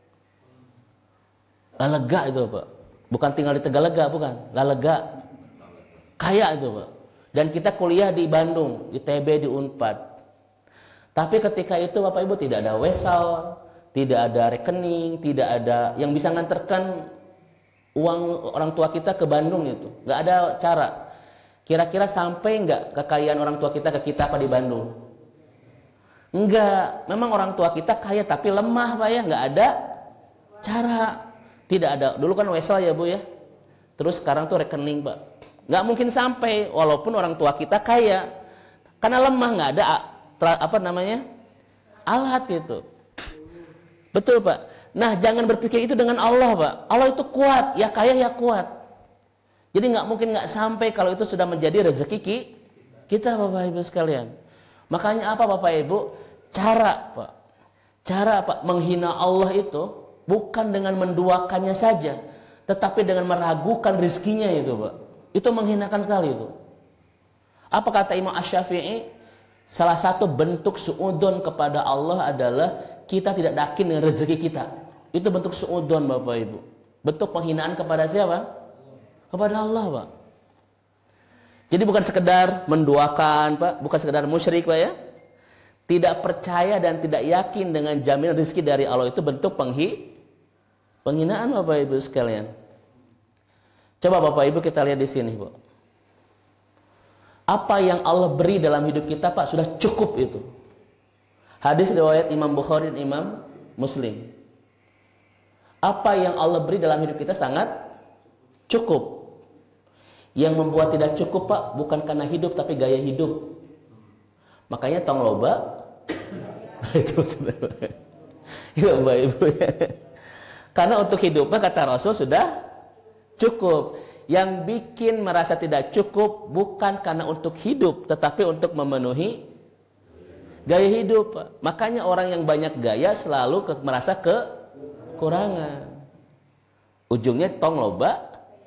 Lega itu Pak. Bukan tinggal di Tegalega, bukan. Lega. Kaya itu Pak. Dan kita kuliah di Bandung, ITB, di Unpad. Tapi ketika itu Bapak Ibu tidak ada wesel, tidak ada rekening, tidak ada yang bisa nganterkan uang orang tua kita ke Bandung itu. Nggak ada cara. Kira-kira sampai nggak kekayaan orang tua kita ke kita apa di Bandung? Enggak, memang orang tua kita kaya tapi lemah Pak ya, nggak ada cara. Tidak ada, dulu kan wesel ya Bu ya. Terus sekarang tuh rekening Pak. nggak mungkin sampai walaupun orang tua kita kaya, karena lemah, nggak ada alat itu. Betul Pak. Nah jangan berpikir itu dengan Allah Pak. Allah itu kuat, ya kaya ya kuat. Jadi nggak mungkin nggak sampai kalau itu sudah menjadi rezeki kita Bapak Ibu sekalian. Makanya apa Bapak Ibu? Cara Pak menghina Allah itu bukan dengan menduakannya saja, tetapi dengan meragukan rizkinya itu Pak. Itu menghinakan sekali itu. Apa kata Imam Asy-Syafi'i? Salah satu bentuk suudzon kepada Allah adalah kita tidak yakin dengan rezeki kita. Itu bentuk suudzon Bapak Ibu. Bentuk penghinaan kepada siapa? Kepada Allah Pak. Jadi bukan sekedar menduakan Pak, bukan sekedar musyrik Pak ya. Tidak percaya dan tidak yakin dengan jaminan rezeki dari Allah itu bentuk penghinaan Bapak Ibu sekalian. Coba Bapak Ibu kita lihat di sini Bu. Apa yang Allah beri dalam hidup kita Pak sudah cukup itu. Hadis riwayat Imam Bukhari dan Imam Muslim. Apa yang Allah beri dalam hidup kita sangat cukup. Yang membuat tidak cukup Pak bukan karena hidup tapi gaya hidup. Makanya tong loba itu ya Bapak Ibu ya. Karena untuk hidupnya kata Rasul sudah cukup. Yang bikin merasa tidak cukup bukan karena untuk hidup tetapi untuk memenuhi gaya hidup Pak. Makanya orang yang banyak gaya selalu merasa kekurangan. Ujungnya tong loba.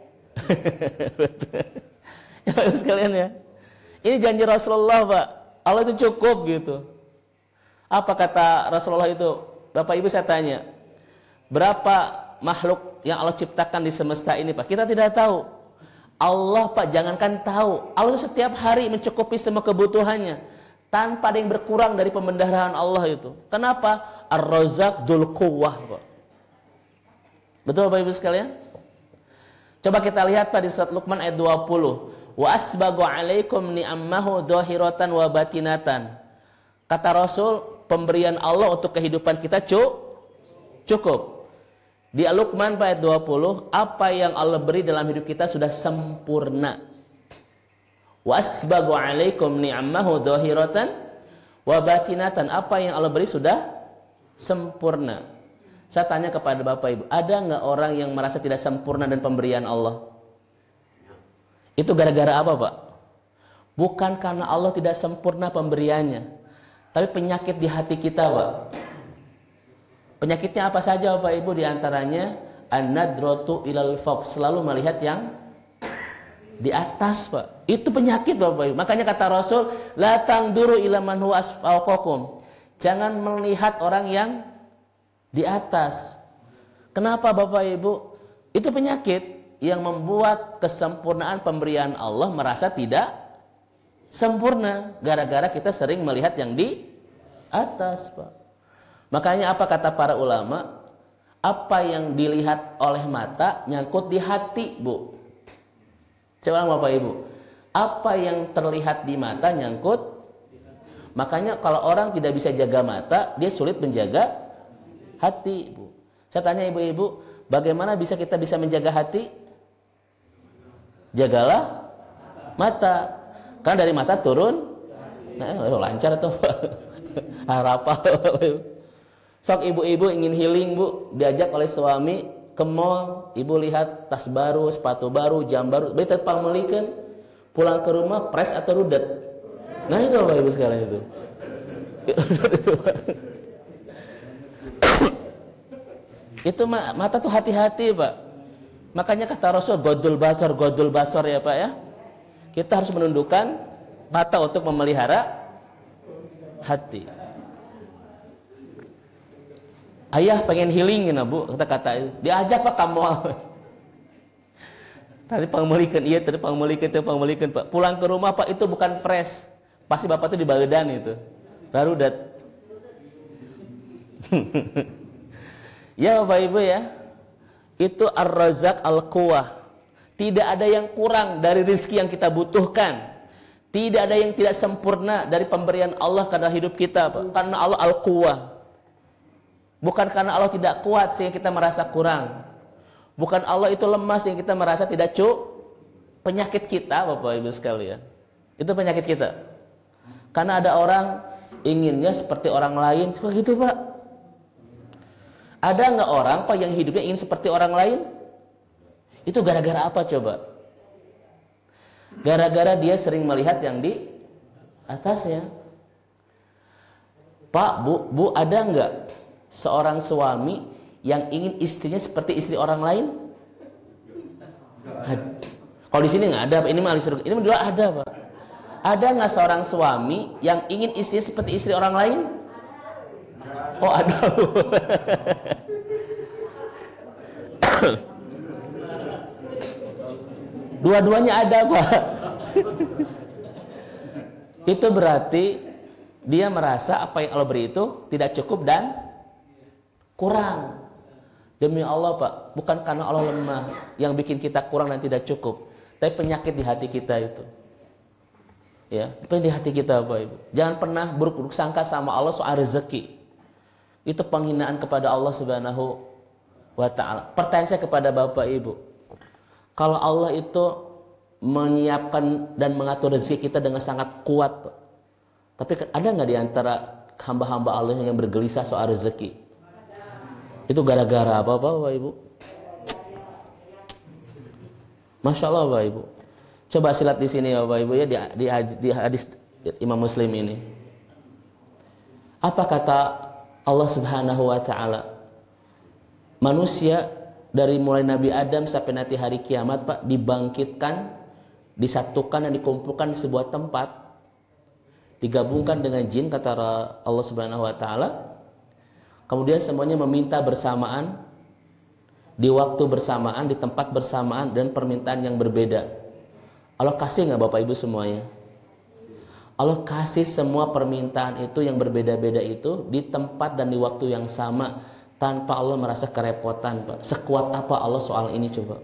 Ya sekalian ya. Ini janji Rasulullah Pak. Allah itu cukup gitu. Apa kata Rasulullah itu? Bapak Ibu saya tanya. Berapa makhluk yang Allah ciptakan di semesta ini Pak? Kita tidak tahu. Allah Pak jangankan tahu. Allah itu setiap hari mencukupi semua kebutuhannya. Tanpa ada yang berkurang dari pembendaharaan Allah itu. Kenapa? Ar-Razzaq Dzul Quwwah Pak. Betul Bapak Ibu sekalian? Coba kita lihat Pak di surat Luqman ayat 20. Wa asbagu alaikum ni'ammahu dhahiratan wa batinatan. Kata Rasul, pemberian Allah untuk kehidupan kita cukup. Di Al-Luqman ayat 20, apa yang Allah beri dalam hidup kita sudah sempurna. Wa asbagu alaikum ni'ammahu dhahiratan wa batinatan. Apa yang Allah beri sudah sempurna. Saya tanya kepada Bapak Ibu, ada nggak orang yang merasa tidak sempurna dan pemberian Allah? Itu gara-gara apa Pak? Bukan karena Allah tidak sempurna pemberiannya, tapi penyakit di hati kita Pak. Penyakitnya apa saja Bapak Ibu? Di antaranya an-nadratu ilal fawq, selalu melihat yang di atas Pak. Itu penyakit Bapak Ibu. Makanya kata Rasul, la tangduru ila man huwa asfaqakum. Jangan melihat orang yang di atas. Kenapa Bapak Ibu? Itu penyakit yang membuat kesempurnaan pemberian Allah merasa tidak sempurna gara-gara kita sering melihat yang di atas Pak. Makanya apa kata para ulama? Apa yang dilihat oleh mata nyangkut di hati Bu. Coba Bapak Ibu, apa yang terlihat di mata nyangkut. Makanya kalau orang tidak bisa jaga mata, dia sulit menjaga hati Bu. Saya tanya ibu-ibu, bagaimana kita bisa menjaga hati? Jagalah mata. Karena dari mata turun, nah, lancar tuh harapan. Sok ibu-ibu ingin healing Bu, diajak oleh suami ke mall, ibu lihat tas baru, sepatu baru, jam baru, beli tepang melikan, pulang ke rumah pres atau rudet. Nah itu Bapak Ibu sekalian itu. Itu mata tuh hati-hati Pak. Makanya kata Rasul godul basar ya Pak ya. Kita harus menundukkan mata untuk memelihara hati. Ayah pengen healing ya Bu, kata diajak Pak kamu. Tadi pangmelikan, iya tadi pangmelikan Pak. Pulang ke rumah Pak itu bukan fresh. Pasti Bapak tuh di Bagedan itu. Rarudat. Ya Bapak Ibu ya. Itu Ar-Razzaq Al-Quwwah. Tidak ada yang kurang dari rezeki yang kita butuhkan. Tidak ada yang tidak sempurna dari pemberian Allah karena hidup kita Pak. Karena Allah Al-Quwwah. Bukan karena Allah tidak kuat sehingga kita merasa kurang. Bukan Allah itu lemah sehingga kita merasa tidak cukup. penyakit kita Bapak Ibu sekalian. Itu penyakit kita. Karena ada orang inginnya seperti orang lain, suka gitu Pak. Ada nggak orang Pak yang hidupnya ingin seperti orang lain? Itu gara-gara apa coba? Gara-gara dia sering melihat yang di atasnya. Pak, Bu, ada nggak seorang suami yang ingin istrinya seperti istri orang lain? Kalau di sini nggak ada, Pak. Ini mah surga. Ini dulu ada, Pak. Ada nggak seorang suami yang ingin istrinya seperti istri orang lain? Oh, ada. Dua-duanya ada, Pak. Itu berarti dia merasa apa yang Allah beri itu tidak cukup dan kurang. Demi Allah Pak, bukan karena Allah lemah yang bikin kita kurang dan tidak cukup, tapi penyakit di hati kita itu. Ya, penyakit di hati kita Bapak Ibu. Jangan pernah buruk-buruk sangka sama Allah soal rezeki. Itu penghinaan kepada Allah Subhanahu wa taala. Pertanyaan saya kepada Bapak Ibu. Kalau Allah itu menyiapkan dan mengatur rezeki kita dengan sangat kuat, Pak. Tapi ada nggak di antara hamba-hamba Allah yang bergelisah soal rezeki? Itu gara-gara apa Bapak Ibu? Masya Allah Bapak Ibu. Coba silat di sini Bapak Ibu ya, di hadis Imam Muslim ini. Apa kata Allah Subhanahu wa taala? Manusia dari mulai Nabi Adam sampai nanti hari kiamat Pak, dibangkitkan, disatukan dan dikumpulkan di sebuah tempat, digabungkan dengan jin kata Allah Subhanahu wa taala. Kemudian semuanya meminta bersamaan, di waktu bersamaan, di tempat bersamaan, dan permintaan yang berbeda. Allah kasih nggak Bapak Ibu semuanya? Allah kasih semua permintaan itu yang berbeda-beda itu di tempat dan di waktu yang sama, tanpa Allah merasa kerepotan Pak. Sekuat apa Allah soal ini coba?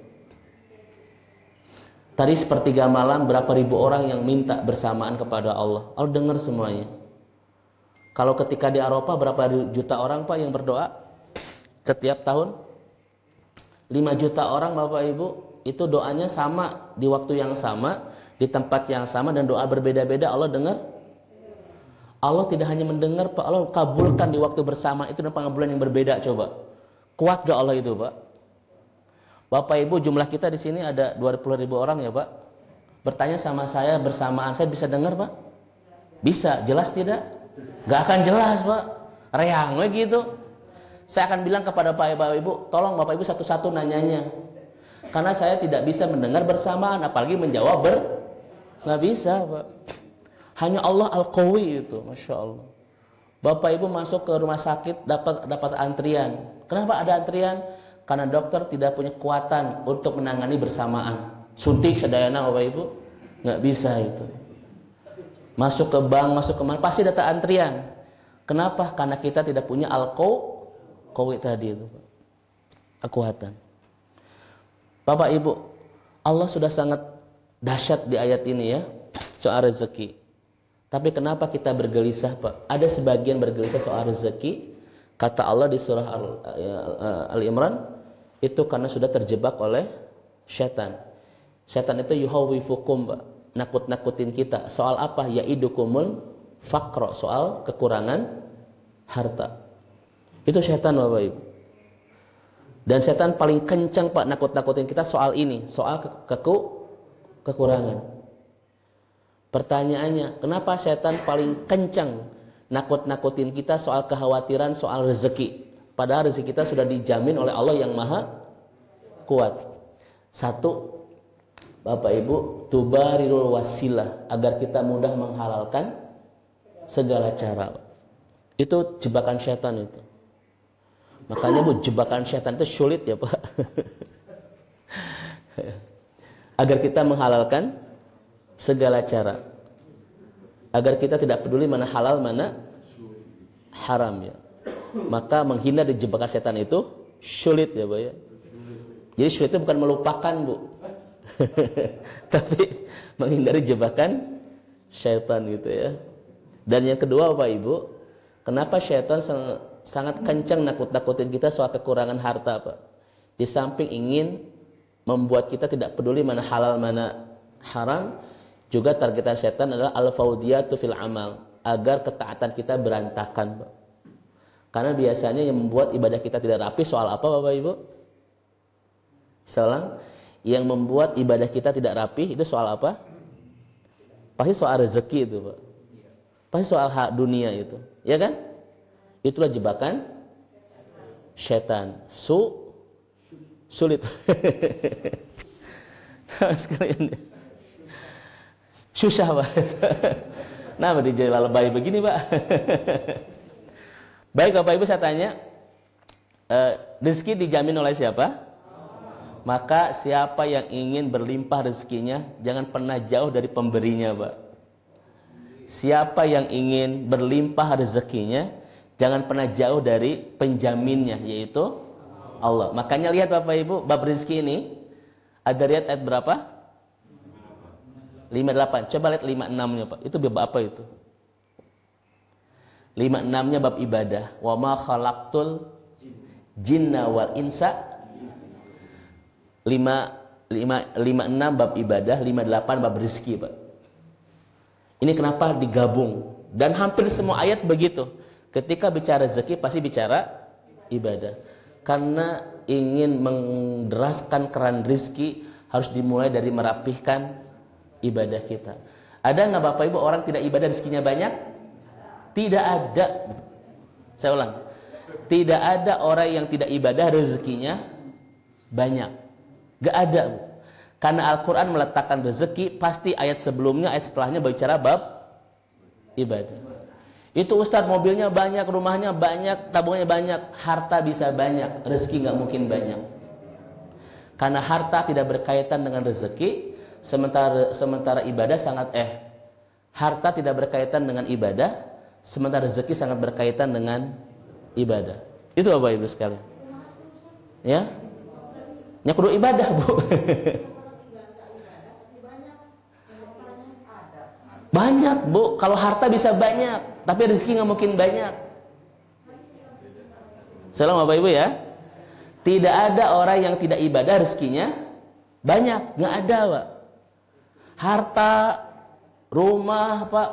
Tadi sepertiga malam berapa ribu orang yang minta bersamaan kepada Allah. Allah dengar semuanya. Kalau ketika di Arafah berapa juta orang Pak yang berdoa setiap tahun? 5 juta orang Bapak Ibu, itu doanya sama di waktu yang sama, di tempat yang sama, dan doa berbeda-beda Allah dengar. Allah tidak hanya mendengar Pak, Allah kabulkan di waktu bersama itu dan pengabulan yang berbeda coba. Kuat gak Allah itu Pak? Bapak Ibu, jumlah kita di sini ada 20.000 orang ya Pak. Bertanya sama saya bersamaan, saya bisa dengar Pak? Bisa, jelas tidak? Gak akan jelas Pak, reang gitu. Saya akan bilang kepada Bapak Ibu, tolong Bapak Ibu satu-satu nanyanya, karena saya tidak bisa mendengar bersamaan, apalagi menjawab nggak bisa Pak. Hanya Allah Al-Qawi itu, Masya Allah. Bapak Ibu masuk ke rumah sakit dapat antrian. Kenapa ada antrian? Karena dokter tidak punya kekuatan untuk menangani bersamaan. Suntik sedayana Bapak Ibu nggak bisa itu. Masuk ke bank, masuk ke mana, pasti data antrian. Kenapa? Karena kita tidak punya al-qawi tadi itu, kekuatan. Bapak Ibu, Allah sudah sangat dahsyat di ayat ini ya, soal rezeki. Tapi kenapa kita bergelisah Pak? Ada sebagian bergelisah soal rezeki. Kata Allah di surah Al-Imran, itu karena sudah terjebak oleh syaitan. Syaitan itu yuhawwifukum Pak, nakut-nakutin kita. Soal apa? Ya'idukumul faqra, soal kekurangan harta. Itu syaitan Bapak Ibu. Dan syaitan paling kencang Pak nakut-nakutin kita soal ini, soal kekurangan. Pertanyaannya, kenapa syaitan paling kencang nakut-nakutin kita soal kekhawatiran soal rezeki? Padahal rezeki kita sudah dijamin oleh Allah yang maha kuat. Satu, Bapak Ibu, tubarirul wasilah, agar kita mudah menghalalkan segala cara. Itu jebakan syaitan itu. Makanya Bu, jebakan syaitan itu sulit ya Pak. Agar kita menghalalkan segala cara. Agar kita tidak peduli mana halal, mana haram ya. Maka menghindar dari jebakan syaitan itu sulit ya Pak ya. Jadi sulit itu bukan melupakan Bu. Tapi menghindari jebakan syaitan gitu ya. Dan yang kedua Bapak Ibu, kenapa syaitan sangat kencang nakut-nakutin kita soal kekurangan harta Pak? Di samping ingin membuat kita tidak peduli mana halal mana haram. Juga targetan setan adalah al-faudiyatu fil amal, agar ketaatan kita berantakan, Pak. Karena biasanya yang membuat ibadah kita tidak rapi soal apa, Bapak Ibu? Soal yang membuat ibadah kita tidak rapi itu soal apa? Pasti soal rezeki itu, Pak. Pasti soal hak dunia itu, ya kan? Itulah jebakan setan. Sulit. Sekalian. Susah, Pak. Nah, dijela lebay begini, Pak. Baik, Bapak Ibu, saya tanya, rezeki dijamin oleh siapa? Maka siapa yang ingin berlimpah rezekinya, jangan pernah jauh dari pemberinya, Pak. Siapa yang ingin berlimpah rezekinya, jangan pernah jauh dari penjaminnya, yaitu Allah. Makanya lihat Bapak Ibu, bab rezeki ini ada lihat ayat berapa? 58. Coba lihat 56-nya, Pak. Itu bab apa itu? 56-nya bab ibadah. Wa ma khalaqtul jinna wal insa. 56 bab ibadah, 58 bab rezeki, Pak. Ini kenapa digabung? Dan hampir semua ayat begitu. Ketika bicara rezeki pasti bicara ibadah. Karena ingin menderaskan keran rezeki harus dimulai dari merapihkan ibadah kita. Ada nggak Bapak Ibu orang tidak ibadah rezekinya banyak? Tidak ada. Saya ulang. Tidak ada orang yang tidak ibadah rezekinya banyak. Gak ada, Bu. Karena Al-Quran meletakkan rezeki, pasti ayat sebelumnya, ayat setelahnya berbicara bab ibadah. Itu Ustadz mobilnya banyak, rumahnya banyak, tabungannya banyak, harta bisa banyak, rezeki nggak mungkin banyak. Karena harta tidak berkaitan dengan rezeki, sementara ibadah sangat harta tidak berkaitan dengan ibadah, sementara rezeki sangat berkaitan dengan ibadah. Itu Bapak Ibu sekalian. Ya, kudu ibadah, Bu. Banyak, Bu. Kalau harta bisa banyak, tapi rezeki nggak mungkin banyak. Salam Bapak Ibu ya. Tidak ada orang yang tidak ibadah rezekinya banyak, nggak ada, Pak. Harta, rumah, Pak,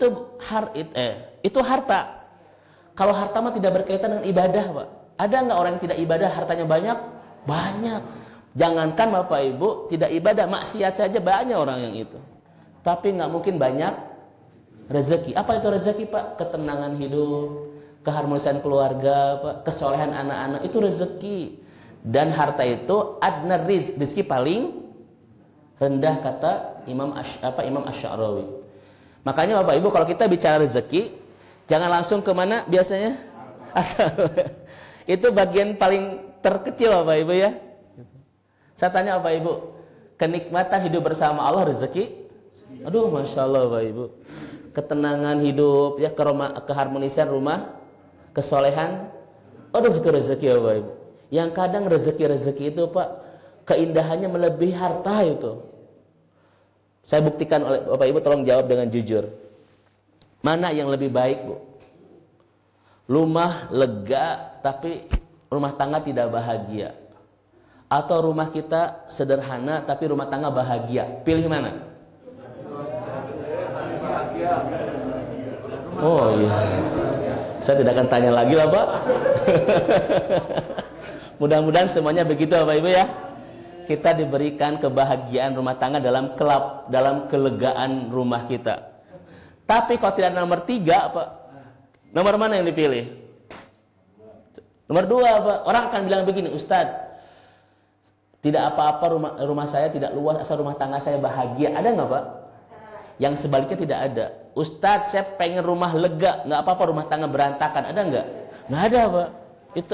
itu harta. Kalau harta mah tidak berkaitan dengan ibadah, Pak. Ada nggak orang yang tidak ibadah hartanya banyak? Banyak. Jangankan Bapak Ibu tidak ibadah, maksiat saja banyak orang yang itu. Tapi nggak mungkin banyak rezeki. Apa itu rezeki, Pak? Ketenangan hidup, keharmonisan keluarga, Pak, kesolehan anak-anak, itu rezeki. Dan harta itu adna rizki paling rendah, kata Imam Asy'arawi. Makanya Bapak Ibu kalau kita bicara rezeki, jangan langsung ke mana biasanya? Itu bagian paling terkecil Bapak Ibu ya. Saya tanya Bapak Ibu, kenikmatan hidup bersama Allah rezeki? Aduh, Masya Allah Bapak Ibu. Ketenangan hidup, ya, keharmonisan rumah, kesolehan, aduh itu rezeki Bapak Ibu. Yang kadang rezeki-rezeki itu, Pak, keindahannya melebihi harta itu. Saya buktikan oleh Bapak Ibu, tolong jawab dengan jujur. Mana yang lebih baik, Bu? Rumah lega tapi rumah tangga tidak bahagia, atau rumah kita sederhana tapi rumah tangga bahagia? Pilih mana? Oh iya, saya tidak akan tanya lagi lah, Pak. Mudah-mudahan semuanya begitu Bapak Ibu ya. Kita diberikan kebahagiaan rumah tangga dalam kelegaan rumah kita. Tapi kalau tidak nomor 3, Pak, nomor mana yang dipilih? Nomor 2, Pak. Orang akan bilang begini, Ustadz, tidak apa-apa rumah saya tidak luas asal rumah tangga saya bahagia. Ada nggak, Pak? Yang sebaliknya tidak ada. Ustadz, saya pengen rumah lega, nggak apa-apa rumah tangga berantakan. Ada nggak? Nggak ada, Pak. Itu,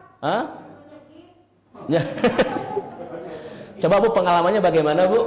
coba Bu, pengalamannya bagaimana, Bu?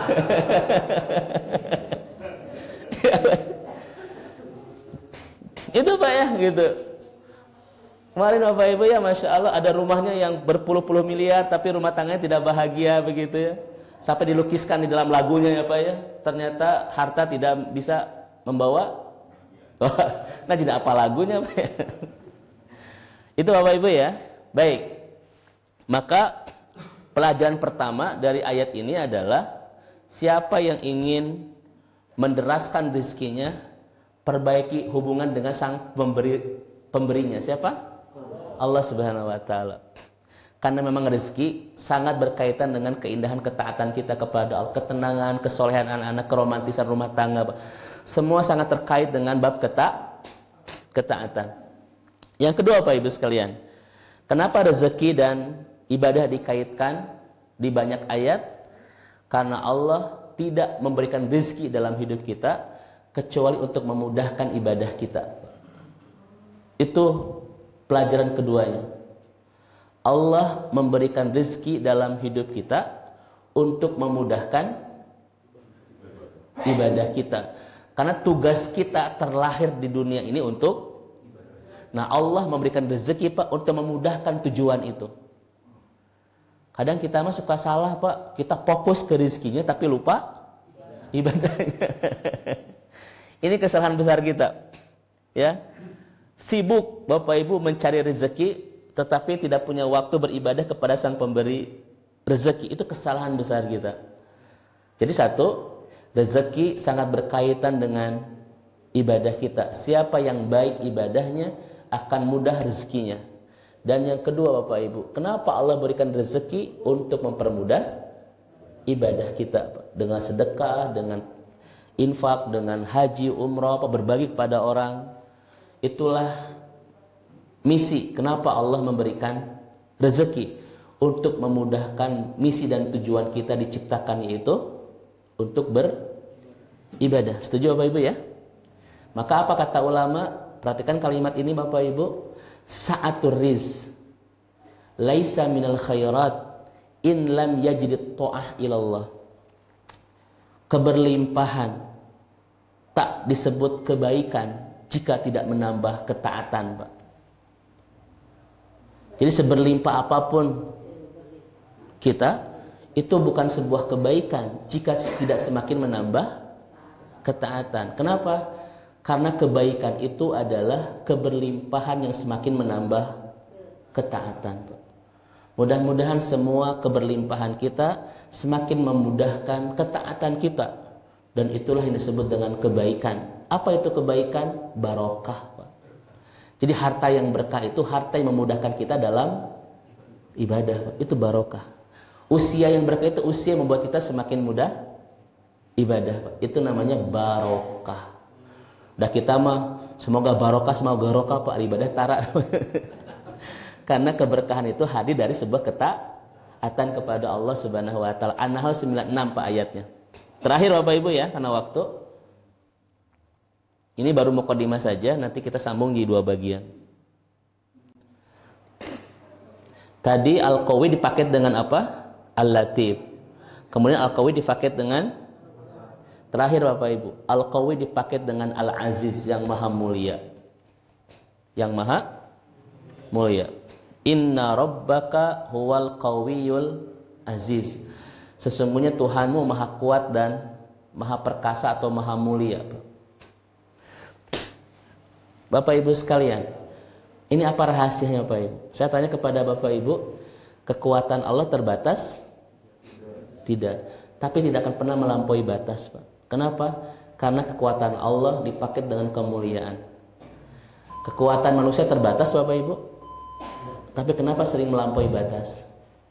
Itu Pak ya, gitu. Kemarin Bapak Ibu ya, Masya Allah, ada rumahnya yang berpuluh-puluh miliar tapi rumah tangganya tidak bahagia begitu ya. Sampai dilukiskan di dalam lagunya ya Pak ya. Ternyata harta tidak bisa membawa. Nah, tidak apa lagunya Pak ya. Itu Bapak Ibu ya. Baik. Maka pelajaran pertama dari ayat ini adalah Siapa yang ingin menderaskan rezekinya, perbaiki hubungan dengan sang pemberinya. Siapa? Allah Subhanahu wa taala. Karena memang rezeki sangat berkaitan dengan keindahan ketaatan kita kepada Allah, ketenangan, kesolehan anak-anak, keromantisan rumah tangga. Semua sangat terkait dengan bab ketaatan. Yang kedua Bapak Ibu sekalian, kenapa rezeki dan ibadah dikaitkan di banyak ayat? Karena Allah tidak memberikan rezeki dalam hidup kita kecuali untuk memudahkan ibadah kita. Itu pelajaran keduanya. Allah memberikan rezeki dalam hidup kita untuk memudahkan ibadah kita. Karena tugas kita terlahir di dunia ini untuk, nah Allah memberikan rezeki Pak untuk memudahkan tujuan itu. Kadang kita mah suka salah Pak, kita fokus ke rezekinya tapi lupa ibadahnya. Ini kesalahan besar kita. Ya. Sibuk Bapak Ibu mencari rezeki tetapi tidak punya waktu beribadah kepada sang pemberi rezeki. Itu kesalahan besar kita. Jadi satu, rezeki sangat berkaitan dengan ibadah kita. Siapa yang baik ibadahnya akan mudah rezekinya. Dan yang kedua Bapak Ibu, kenapa Allah berikan rezeki untuk mempermudah ibadah kita? Dengan sedekah, dengan infak, dengan haji, umrah, berbagi kepada orang. Itulah misi kenapa Allah memberikan rezeki, untuk memudahkan misi dan tujuan kita diciptakan, yaitu untuk beribadah. Setuju Bapak Ibu ya? Maka apa kata ulama? Perhatikan kalimat ini Bapak Ibu. Sa'atur rizq laisa minal khairat in lam yajid ta'ah ilallah. Keberlimpahan tak disebut kebaikan jika tidak menambah ketaatan, Pak. Jadi seberlimpah apapun kita, itu bukan sebuah kebaikan jika tidak semakin menambah ketaatan. Kenapa? Karena kebaikan itu adalah keberlimpahan yang semakin menambah ketaatan. Mudah-mudahan semua keberlimpahan kita semakin memudahkan ketaatan kita. Dan itulah yang disebut dengan kebaikan. Apa itu kebaikan? Barokah. Jadi harta yang berkah itu harta yang memudahkan kita dalam ibadah. Itu barokah. Usia yang berkah itu usia yang membuat kita semakin mudah ibadah. Itu namanya barokah. Dah kita mah semoga barokah Pak, ibadah tara. Karena keberkahan itu hadir dari sebuah ketaatan kepada Allah Subhanahu wa taala. An-Nahl 96 Pak ayatnya. Terakhir Bapak Ibu ya, karena waktu. Ini baru mukadimah saja, nanti kita sambung di dua bagian. Tadi Al-Qawi dipaket dengan apa? Al-Latif. Kemudian Al-Qawi dipaket dengan, terakhir Bapak Ibu, Al-Qawi dipaket dengan Al-Aziz yang maha mulia. Yang maha mulia. Inna rabbaka huwal qawiyul aziz. Sesungguhnya Tuhanmu maha kuat dan maha perkasa atau maha mulia. Bapak Ibu sekalian, ini apa rahasianya Bapak Ibu? Saya tanya kepada Bapak Ibu, kekuatan Allah terbatas? Tidak. Tapi tidak akan pernah melampaui batas, Pak. Kenapa? Karena kekuatan Allah dipaket dengan kemuliaan. Kekuatan manusia terbatas Bapak Ibu. Tapi kenapa sering melampaui batas?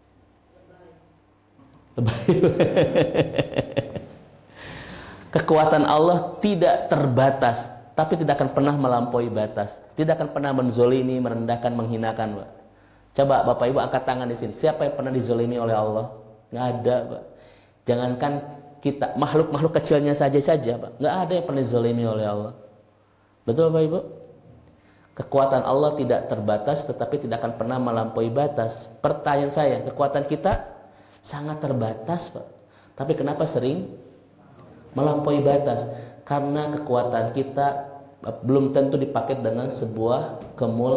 Kekuatan Allah tidak terbatas, tapi tidak akan pernah melampaui batas. Tidak akan pernah menzolimi, merendahkan, menghinakan, Pak. Coba Bapak Ibu angkat tangan di sini. Siapa yang pernah dizolimi oleh Allah? Nggak ada, Pak. Jangankan kita, makhluk-makhluk kecilnya saja Pak. Nggak ada yang pernah dizolimi oleh Allah. Betul Bapak Ibu? Kekuatan Allah tidak terbatas, tetapi tidak akan pernah melampaui batas. Pertanyaan saya, kekuatan kita sangat terbatas, Pak. Tapi kenapa sering melampaui batas? Karena kekuatan kita belum tentu dipakai dengan sebuah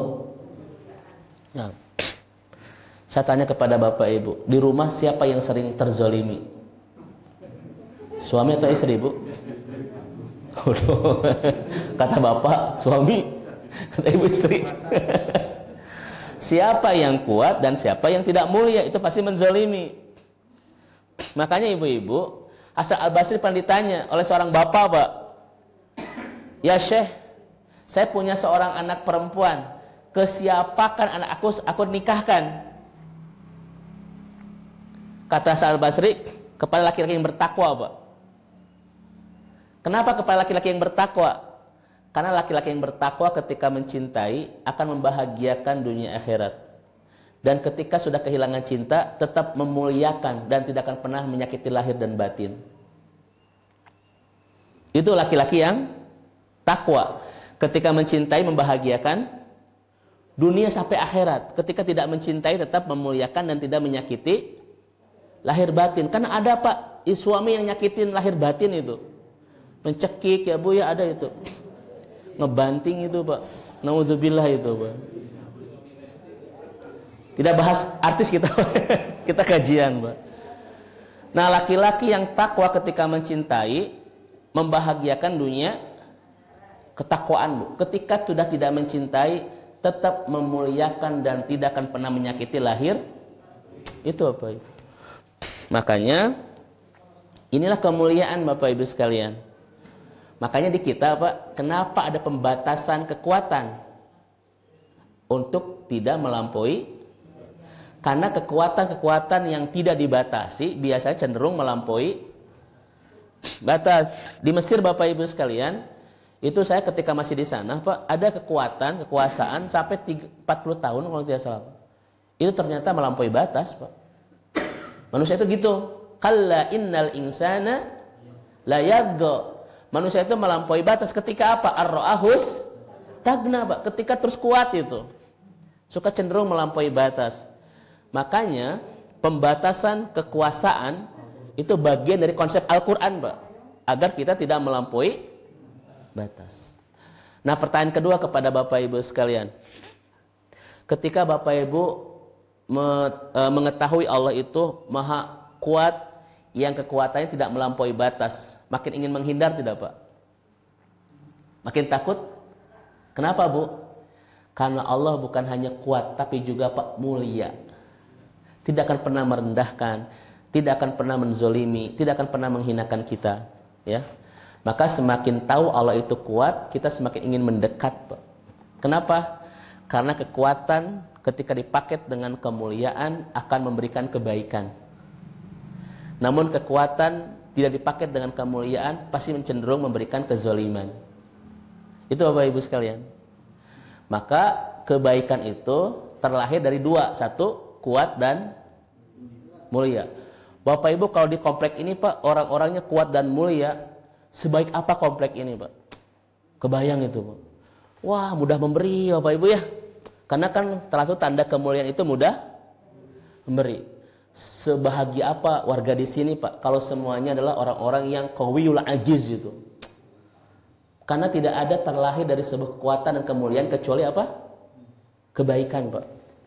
ya. Saya tanya kepada Bapak Ibu, di rumah siapa yang sering terzolimi? Suami atau istri, Bu? Kata Bapak, suami. Kata Ibu, istri. Siapa yang kuat dan siapa yang tidak mulia, itu pasti menzolimi. Makanya ibu-ibu Hasan Al-Basri pernah ditanya oleh seorang bapak, Pak. Ya Syekh, saya punya seorang anak perempuan. Ke siapakan anak aku nikahkan? Kata Hasan Al-Basri, kepada laki-laki yang bertakwa, Pak. Kenapa kepada laki-laki yang bertakwa? Karena laki-laki yang bertakwa ketika mencintai akan membahagiakan dunia akhirat. Dan ketika sudah kehilangan cinta, tetap memuliakan dan tidak akan pernah menyakiti lahir dan batin. Itu laki-laki yang takwa. Ketika mencintai membahagiakan dunia sampai akhirat. Ketika tidak mencintai tetap memuliakan dan tidak menyakiti lahir batin. Karena ada, Pak, suami yang nyakitin lahir batin itu. Mencekik ya Bu, ya ada itu. Ngebanting itu, Pak. Nauzubillah itu, Pak. Tidak bahas artis kita. Kita kajian, Pak. Nah, laki-laki yang takwa ketika mencintai membahagiakan dunia ketakwaan, Bu. Ketika sudah tidak mencintai tetap memuliakan dan tidak akan pernah menyakiti lahir. Itu apa itu? Makanya inilah kemuliaan Bapak Ibu sekalian. Makanya di kita, Pak, kenapa ada pembatasan kekuatan untuk tidak melampaui? Karena kekuatan-kekuatan yang tidak dibatasi biasanya cenderung melampaui batas. Di Mesir, Bapak Ibu sekalian, itu saya ketika masih di sana, Pak, ada kekuasaan sampai 40 tahun kalau tidak salah. Itu ternyata melampaui batas, Pak. Manusia itu gitu. Kalla innal insana la yadgha. Manusia itu melampaui batas ketika apa? Ar-ra'ahus tagna, Pak. Ketika terus kuat itu. Suka cenderung melampaui batas. Makanya pembatasan kekuasaan itu bagian dari konsep Al-Quran, Pak, agar kita tidak melampaui batas. Nah, pertanyaan kedua kepada Bapak Ibu sekalian, ketika Bapak Ibu mengetahui Allah itu maha kuat yang kekuatannya tidak melampaui batas, makin ingin menghindar tidak, Pak? Makin takut? Kenapa, Bu? Karena Allah bukan hanya kuat tapi juga, Pak, mulia. Tidak akan pernah merendahkan, tidak akan pernah menzolimi, tidak akan pernah menghinakan kita, ya. Maka semakin tahu Allah itu kuat, kita semakin ingin mendekat, Pak. Kenapa? Karena kekuatan ketika dipaket dengan kemuliaan akan memberikan kebaikan. Namun kekuatan tidak dipaket dengan kemuliaan pasti cenderung memberikan kezoliman. Itu Bapak Ibu sekalian. Maka kebaikan itu terlahir dari dua, satu kuat dan mulia. Bapak Ibu kalau di komplek ini, Pak, orang-orangnya kuat dan mulia, sebaik apa komplek ini, Pak? Kebayang itu, Pak. Wah, mudah memberi, Bapak Ibu, ya. Karena kan termasuk tanda kemuliaan itu mudah memberi. Sebahagia apa warga di sini, Pak, kalau semuanya adalah orang-orang yang qawiyul ajiz itu. Karena tidak ada terlahir dari sebuah kekuatan dan kemuliaan kecuali apa? Kebaikan, Pak.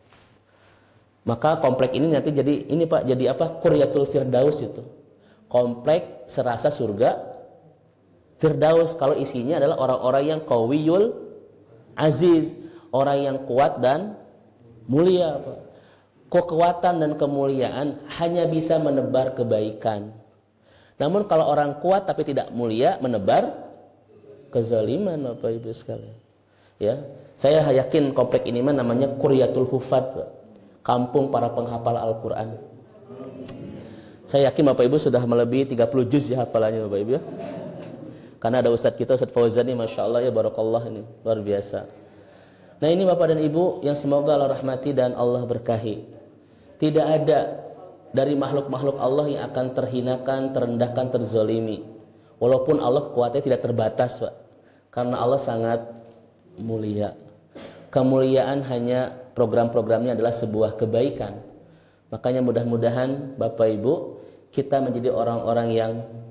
Maka komplek ini nanti jadi ini, Pak, jadi apa? Quryatul Firdaus itu. Komplek serasa surga Firdaus kalau isinya adalah orang-orang yang qawiyul aziz, orang yang kuat dan mulia, Pak. Kekuatan dan kemuliaan hanya bisa menebar kebaikan. Namun kalau orang kuat tapi tidak mulia, menebar kezaliman, Bapak Ibu sekalian. Ya, saya yakin komplek ini mah namanya Quryatul Hufat, Pak. Kampung para penghafal Al-Quran. Saya yakin Bapak Ibu sudah melebihi 30 juz ya hafalannya, Bapak Ibu, ya. Karena ada Ustadz kita, Ustadz Fauzan, ini Masya Allah, ya, Barakallah, ini luar biasa. Nah, ini Bapak dan Ibu yang semoga Allah rahmati dan Allah berkahi. Tidak ada dari makhluk-makhluk Allah yang akan terhinakan, terendahkan, terzolimi. Walaupun Allah kuatnya tidak terbatas, Pak. Karena Allah sangat mulia. Kemuliaan hanya program-programnya adalah sebuah kebaikan. Makanya mudah-mudahan Bapak Ibu kita menjadi orang-orang yang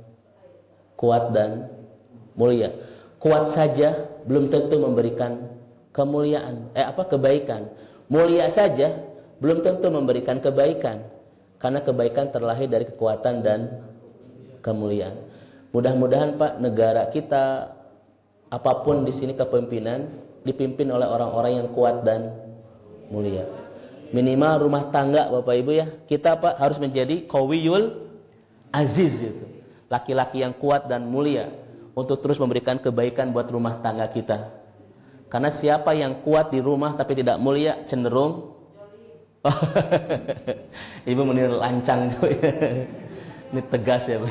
kuat dan mulia. Kuat saja belum tentu memberikan kemuliaan, kebaikan. Mulia saja belum tentu memberikan kebaikan. Karena kebaikan terlahir dari kekuatan dan kemuliaan. Mudah-mudahan, Pak, negara kita apapun di sini kepemimpinan dipimpin oleh orang-orang yang kuat dan mulia. Minimal rumah tangga, Bapak Ibu, ya, kita, Pak, harus menjadi qawiyul aziz itu. laki-laki yang kuat dan mulia untuk terus memberikan kebaikan buat rumah tangga kita. Karena siapa yang kuat di rumah tapi tidak mulia cenderung Ibu menir lancang itu ya. Ini tegas ya Bu.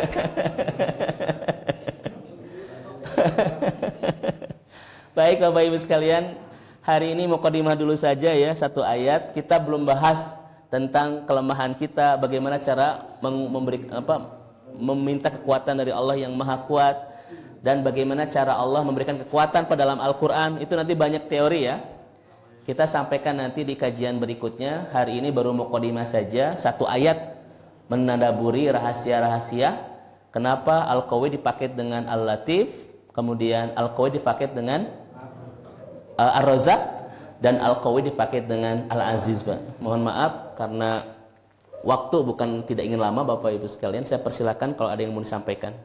Baik Bapak Ibu sekalian, hari ini mukadimah dulu saja ya, satu ayat. Kita belum bahas tentang kelemahan kita, bagaimana cara meminta kekuatan dari Allah yang Maha Kuat, dan bagaimana cara Allah memberikan kekuatan pada dalam Al-Qur'an. Itu nanti banyak teori ya. Kita sampaikan nanti di kajian berikutnya. Hari ini baru mukadimah saja, satu ayat menadaburi rahasia-rahasia. Kenapa Al-Qawi dipakai dengan Al-Latif, kemudian Al-Qawi dipakai dengan Ar-Razzaq, dan Al-Qawi dipakai dengan Al-Aziz, Pak. Mohon maaf karena waktu bukan tidak ingin lama Bapak Ibu sekalian. Saya persilakan kalau ada yang mau disampaikan.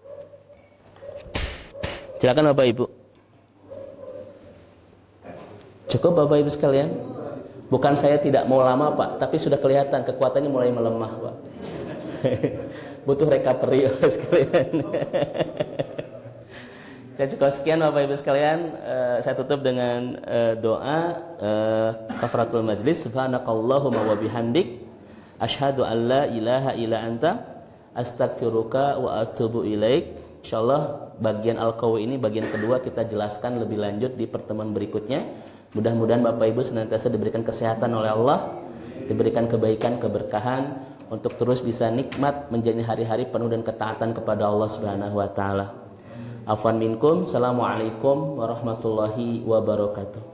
Silakan Bapak Ibu. Cukup Bapak Ibu sekalian. Bukan saya tidak mau lama Pak, tapi sudah kelihatan kekuatannya mulai melemah Pak. Butuh recovery sekalian. Ya, cukup sekian Bapak Ibu sekalian. Saya tutup dengan doa kafaratul majlis. Subhanakallahumma wa bihamdik asyhadu an la ilaha illa anta astaghfiruka wa atubu ilaik. Insyaallah bagian Al-Qawi ini bagian kedua kita jelaskan lebih lanjut di pertemuan berikutnya. Mudah-mudahan Bapak Ibu senantiasa diberikan kesehatan oleh Allah, diberikan kebaikan, keberkahan untuk terus bisa nikmat menjalani hari-hari penuh dan ketaatan kepada Allah Subhanahu wa taala. Afwan minkum. Assalamualaikum warahmatullahi wabarakatuh.